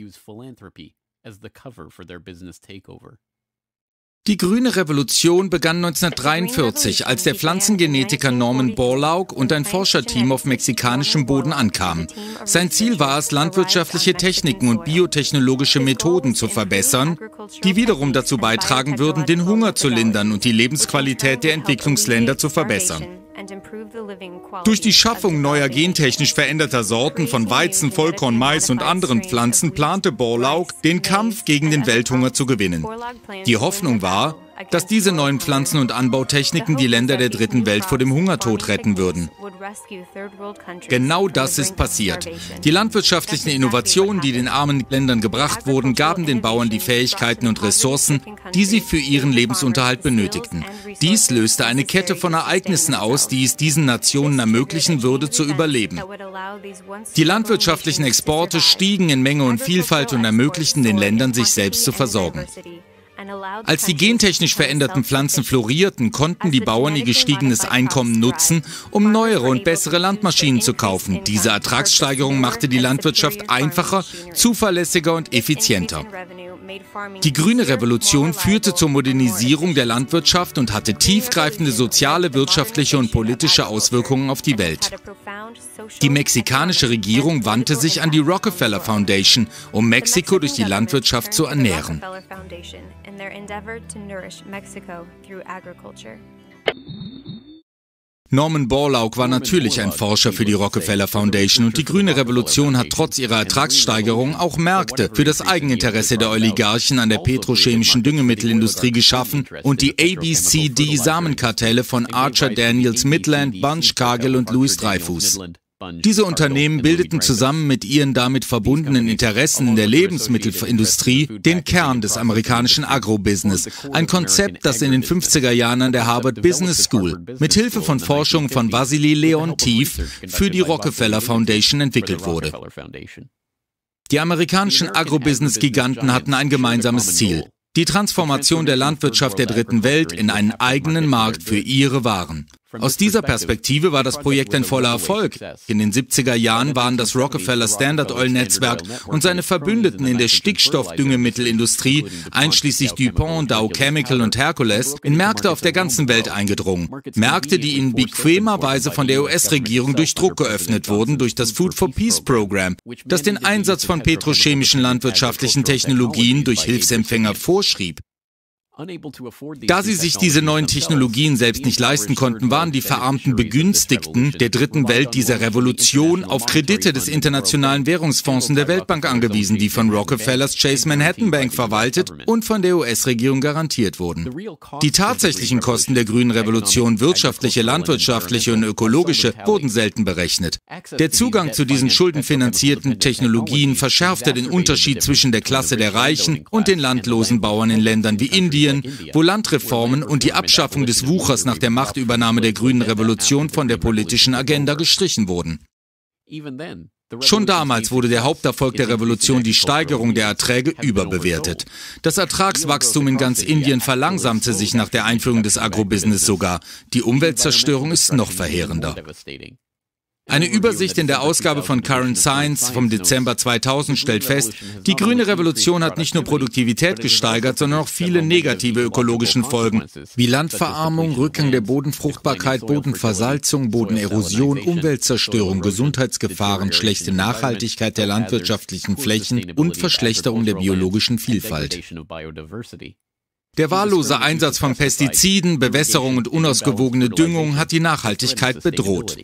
Speaker 1: Die grüne Revolution begann neunzehnhundertdreiundvierzig, als der Pflanzengenetiker Norman Borlaug und ein Forscherteam auf mexikanischem Boden ankamen. Sein Ziel war es, landwirtschaftliche Techniken und biotechnologische Methoden zu verbessern, die wiederum dazu beitragen würden, den Hunger zu lindern und die Lebensqualität der Entwicklungsländer zu verbessern. Durch die Schaffung neuer gentechnisch veränderter Sorten von Weizen, Vollkorn, Mais und anderen Pflanzen plante Borlaug, den Kampf gegen den Welthunger zu gewinnen. Die Hoffnung war, dass diese neuen Pflanzen- und Anbautechniken die Länder der dritten Welt vor dem Hungertod retten würden. Genau das ist passiert. Die landwirtschaftlichen Innovationen, die den armen Ländern gebracht wurden, gaben den Bauern die Fähigkeiten und Ressourcen, die sie für ihren Lebensunterhalt benötigten. Dies löste eine Kette von Ereignissen aus, die es diesen Nationen ermöglichen würde, zu überleben. Die landwirtschaftlichen Exporte stiegen in Menge und Vielfalt und ermöglichten den Ländern, sich selbst zu versorgen. Als die gentechnisch veränderten Pflanzen florierten, konnten die Bauern ihr gestiegenes Einkommen nutzen, um neuere und bessere Landmaschinen zu kaufen. Diese Ertragssteigerung machte die Landwirtschaft einfacher, zuverlässiger und effizienter. Die grüne Revolution führte zur Modernisierung der Landwirtschaft und hatte tiefgreifende soziale, wirtschaftliche und politische Auswirkungen auf die Welt. Die mexikanische Regierung wandte sich an die Rockefeller Foundation, um Mexiko durch die Landwirtschaft zu ernähren. Norman Borlaug war natürlich ein Forscher für die Rockefeller Foundation und die grüne Revolution hat trotz ihrer Ertragssteigerung auch Märkte für das Eigeninteresse der Oligarchen an der petrochemischen Düngemittelindustrie geschaffen und die A B C D-Samenkartelle von Archer Daniels Midland, Bunch, Cargill und Louis Dreyfus. Diese Unternehmen bildeten zusammen mit ihren damit verbundenen Interessen in der Lebensmittelindustrie den Kern des amerikanischen Agrobusiness, ein Konzept, das in den fünfziger Jahren an der Harvard Business School mit Hilfe von Forschung von Vasily Leontief für die Rockefeller Foundation entwickelt wurde. Die amerikanischen Agrobusiness-Giganten hatten ein gemeinsames Ziel: die Transformation der Landwirtschaft der dritten Welt in einen eigenen Markt für ihre Waren. Aus dieser Perspektive war das Projekt ein voller Erfolg. In den siebziger Jahren waren das Rockefeller Standard Oil Netzwerk und seine Verbündeten in der Stickstoffdüngemittelindustrie, einschließlich DuPont, Dow Chemical und Hercules, in Märkte auf der ganzen Welt eingedrungen. Märkte, die in bequemer Weise von der U S-Regierung durch Druck geöffnet wurden, durch das Food for Peace Program, das den Einsatz von petrochemischen landwirtschaftlichen Technologien durch Hilfsempfänger vorschrieb. Da sie sich diese neuen Technologien selbst nicht leisten konnten, waren die verarmten Begünstigten der dritten Welt dieser Revolution auf Kredite des Internationalen Währungsfonds und der Weltbank angewiesen, die von Rockefellers Chase Manhattan Bank verwaltet und von der U S-Regierung garantiert wurden. Die tatsächlichen Kosten der grünen Revolution, wirtschaftliche, landwirtschaftliche und ökologische, wurden selten berechnet. Der Zugang zu diesen schuldenfinanzierten Technologien verschärfte den Unterschied zwischen der Klasse der Reichen und den landlosen Bauern in Ländern wie Indien, wo Landreformen und die Abschaffung des Wuchers nach der Machtübernahme der grünen Revolution von der politischen Agenda gestrichen wurden. Schon damals wurde der Haupterfolg der Revolution, die Steigerung der Erträge, überbewertet. Das Ertragswachstum in ganz Indien verlangsamte sich nach der Einführung des Agrobusiness sogar. Die Umweltzerstörung ist noch verheerender. Eine Übersicht in der Ausgabe von Current Science vom Dezember zweitausend stellt fest, die grüne Revolution hat nicht nur Produktivität gesteigert, sondern auch viele negative ökologische Folgen, wie Landverarmung, Rückgang der Bodenfruchtbarkeit, Bodenversalzung, Bodenerosion, Umweltzerstörung, Gesundheitsgefahren, schlechte Nachhaltigkeit der landwirtschaftlichen Flächen und Verschlechterung der biologischen Vielfalt. Der wahllose Einsatz von Pestiziden, Bewässerung und unausgewogene Düngung hat die Nachhaltigkeit bedroht.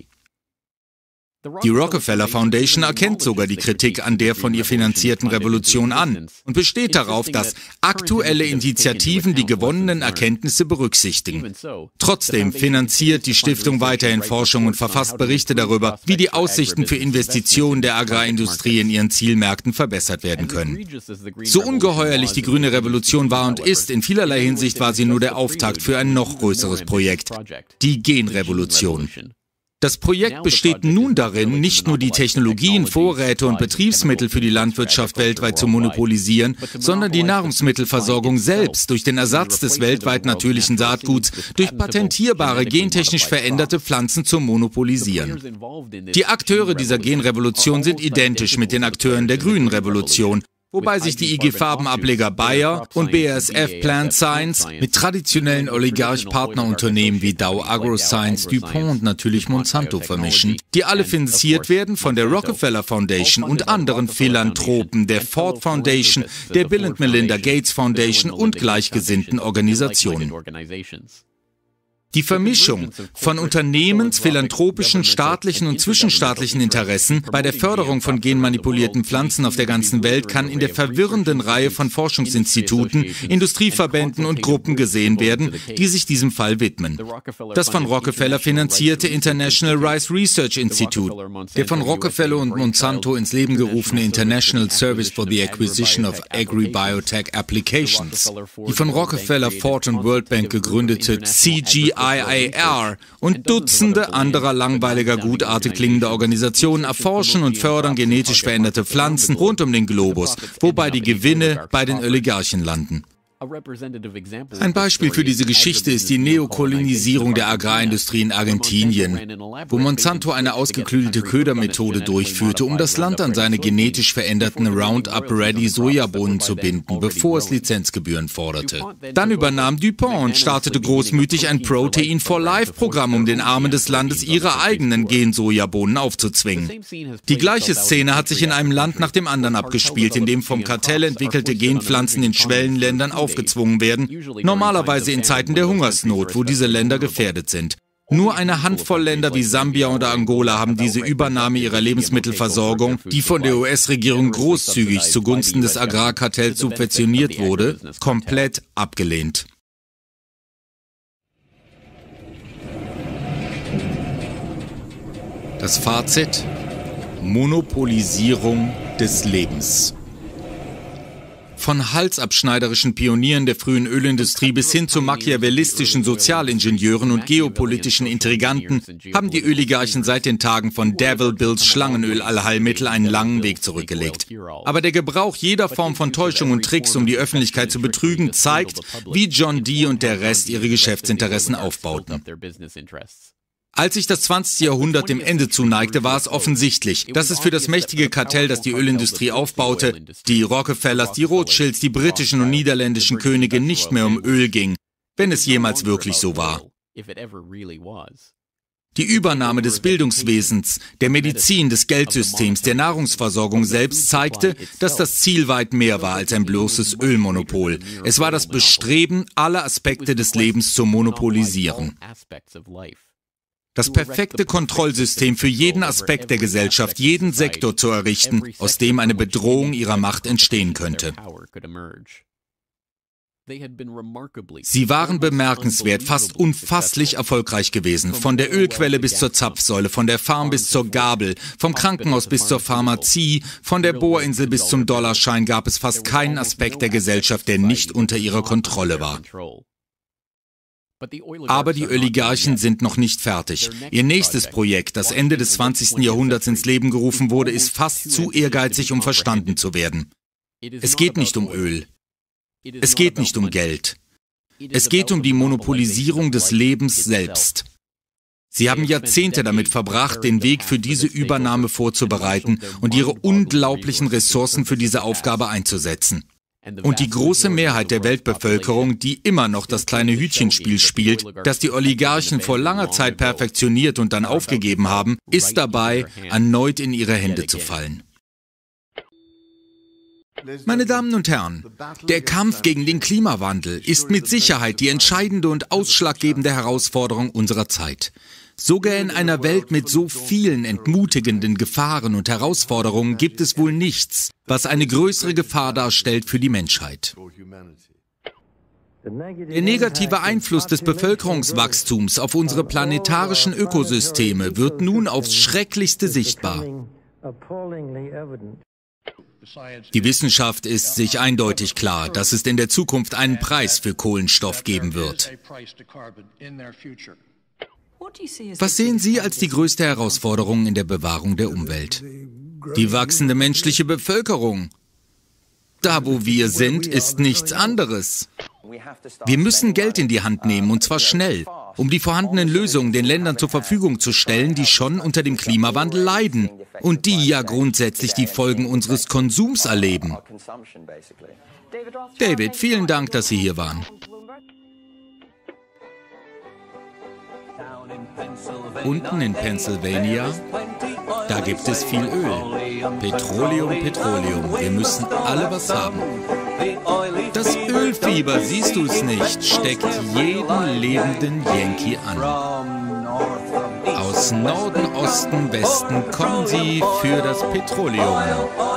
Speaker 1: Die Rockefeller Foundation erkennt sogar die Kritik an der von ihr finanzierten Revolution an und besteht darauf, dass aktuelle Initiativen die gewonnenen Erkenntnisse berücksichtigen. Trotzdem finanziert die Stiftung weiterhin Forschung und verfasst Berichte darüber, wie die Aussichten für Investitionen der Agrarindustrie in ihren Zielmärkten verbessert werden können. So ungeheuerlich die grüne Revolution war und ist, in vielerlei Hinsicht war sie nur der Auftakt für ein noch größeres Projekt, die Genrevolution. Das Projekt besteht nun darin, nicht nur die Technologien, Vorräte und Betriebsmittel für die Landwirtschaft weltweit zu monopolisieren, sondern die Nahrungsmittelversorgung selbst durch den Ersatz des weltweit natürlichen Saatguts durch patentierbare, gentechnisch veränderte Pflanzen zu monopolisieren. Die Akteure dieser Genrevolution sind identisch mit den Akteuren der grünen Revolution, wobei sich die I G-Farbenableger Bayer und B A S F Plant Science mit traditionellen Oligarch-Partnerunternehmen wie Dow AgroScience, DuPont und natürlich Monsanto vermischen, die alle finanziert werden von der Rockefeller Foundation und anderen Philanthropen, der Ford Foundation, der Bill and Melinda Gates Foundation und gleichgesinnten Organisationen. Die Vermischung von Unternehmens-, philanthropischen, staatlichen und zwischenstaatlichen Interessen bei der Förderung von genmanipulierten Pflanzen auf der ganzen Welt kann in der verwirrenden Reihe von Forschungsinstituten, Industrieverbänden und Gruppen gesehen werden, die sich diesem Fall widmen. Das von Rockefeller finanzierte International Rice Research Institute, der von Rockefeller und Monsanto ins Leben gerufene International Service for the Acquisition of Agri-Biotech Applications, die von Rockefeller, Ford und World Bank gegründete C G I A R und Dutzende anderer langweiliger, gutartig klingender Organisationen erforschen und fördern genetisch veränderte Pflanzen rund um den Globus, wobei die Gewinne bei den Oligarchen landen. Ein Beispiel für diese Geschichte ist die Neokolonisierung der Agrarindustrie in Argentinien, wo Monsanto eine ausgeklügelte Ködermethode durchführte, um das Land an seine genetisch veränderten Roundup-Ready Sojabohnen zu binden, bevor es Lizenzgebühren forderte. Dann übernahm DuPont und startete großmütig ein Protein for Life-Programm, um den Armen des Landes ihre eigenen Gen-Sojabohnen aufzuzwingen. Die gleiche Szene hat sich in einem Land nach dem anderen abgespielt, in dem vom Kartell entwickelte Genpflanzen in Schwellenländern auf aufgezwungen werden, normalerweise in Zeiten der Hungersnot, wo diese Länder gefährdet sind. Nur eine Handvoll Länder wie Sambia oder Angola haben diese Übernahme ihrer Lebensmittelversorgung, die von der U S-Regierung großzügig zugunsten des Agrarkartells subventioniert wurde, komplett abgelehnt. Das Fazit: Monopolisierung des Lebens. Von halsabschneiderischen Pionieren der frühen Ölindustrie bis hin zu machiavellistischen Sozialingenieuren und geopolitischen Intriganten haben die Oligarchen seit den Tagen von Devil Bills Schlangenöl-Allheilmittel einen langen Weg zurückgelegt. Aber der Gebrauch jeder Form von Täuschung und Tricks, um die Öffentlichkeit zu betrügen, zeigt, wie John Dee und der Rest ihre Geschäftsinteressen aufbauten. Als sich das zwanzigste Jahrhundert dem Ende zuneigte, war es offensichtlich, dass es für das mächtige Kartell, das die Ölindustrie aufbaute, die Rockefellers, die Rothschilds, die britischen und niederländischen Könige, nicht mehr um Öl ging, wenn es jemals wirklich so war. Die Übernahme des Bildungswesens, der Medizin, des Geldsystems, der Nahrungsversorgung selbst zeigte, dass das Ziel weit mehr war als ein bloßes Ölmonopol. Es war das Bestreben, alle Aspekte des Lebens zu monopolisieren. Das perfekte Kontrollsystem für jeden Aspekt der Gesellschaft, jeden Sektor zu errichten, aus dem eine Bedrohung ihrer Macht entstehen könnte. Sie waren bemerkenswert, fast unfasslich erfolgreich gewesen. Von der Ölquelle bis zur Zapfsäule, von der Farm bis zur Gabel, vom Krankenhaus bis zur Pharmazie, von der Bohrinsel bis zum Dollarschein gab es fast keinen Aspekt der Gesellschaft, der nicht unter ihrer Kontrolle war. Aber die Oligarchen sind noch nicht fertig. Ihr nächstes Projekt, das Ende des zwanzigsten Jahrhunderts ins Leben gerufen wurde, ist fast zu ehrgeizig, um verstanden zu werden. Es geht nicht um Öl. Es geht nicht um Geld. Es geht um die Monopolisierung des Lebens selbst. Sie haben Jahrzehnte damit verbracht, den Weg für diese Übernahme vorzubereiten und ihre unglaublichen Ressourcen für diese Aufgabe einzusetzen. Und die große Mehrheit der Weltbevölkerung, die immer noch das kleine Hütchenspiel spielt, das die Oligarchen vor langer Zeit perfektioniert und dann aufgegeben haben, ist dabei, erneut in ihre Hände zu fallen. Meine Damen und Herren, der Kampf gegen den Klimawandel ist mit Sicherheit die entscheidende und ausschlaggebende Herausforderung unserer Zeit. Sogar in einer Welt mit so vielen entmutigenden Gefahren und Herausforderungen gibt es wohl nichts, was eine größere Gefahr darstellt für die Menschheit. Der negative Einfluss des Bevölkerungswachstums auf unsere planetarischen Ökosysteme wird nun aufs Schrecklichste sichtbar. Die Wissenschaft ist sich eindeutig klar, dass es in der Zukunft einen Preis für Kohlenstoff geben wird. Was sehen Sie als die größte Herausforderung in der Bewahrung der Umwelt? Die wachsende menschliche Bevölkerung. Da, wo wir sind, ist nichts anderes. Wir müssen Geld in die Hand nehmen, und zwar schnell, um die vorhandenen Lösungen den Ländern zur Verfügung zu stellen, die schon unter dem Klimawandel leiden und die ja grundsätzlich die Folgen unseres Konsums erleben. David, vielen Dank, dass Sie hier waren. Unten in Pennsylvania, da gibt es viel Öl. Petroleum, Petroleum. Wir müssen alle was haben. Das Ölfieber, siehst du es nicht, steckt jeden lebenden Yankee an. Aus Norden, Osten, Westen kommen sie für das Petroleum.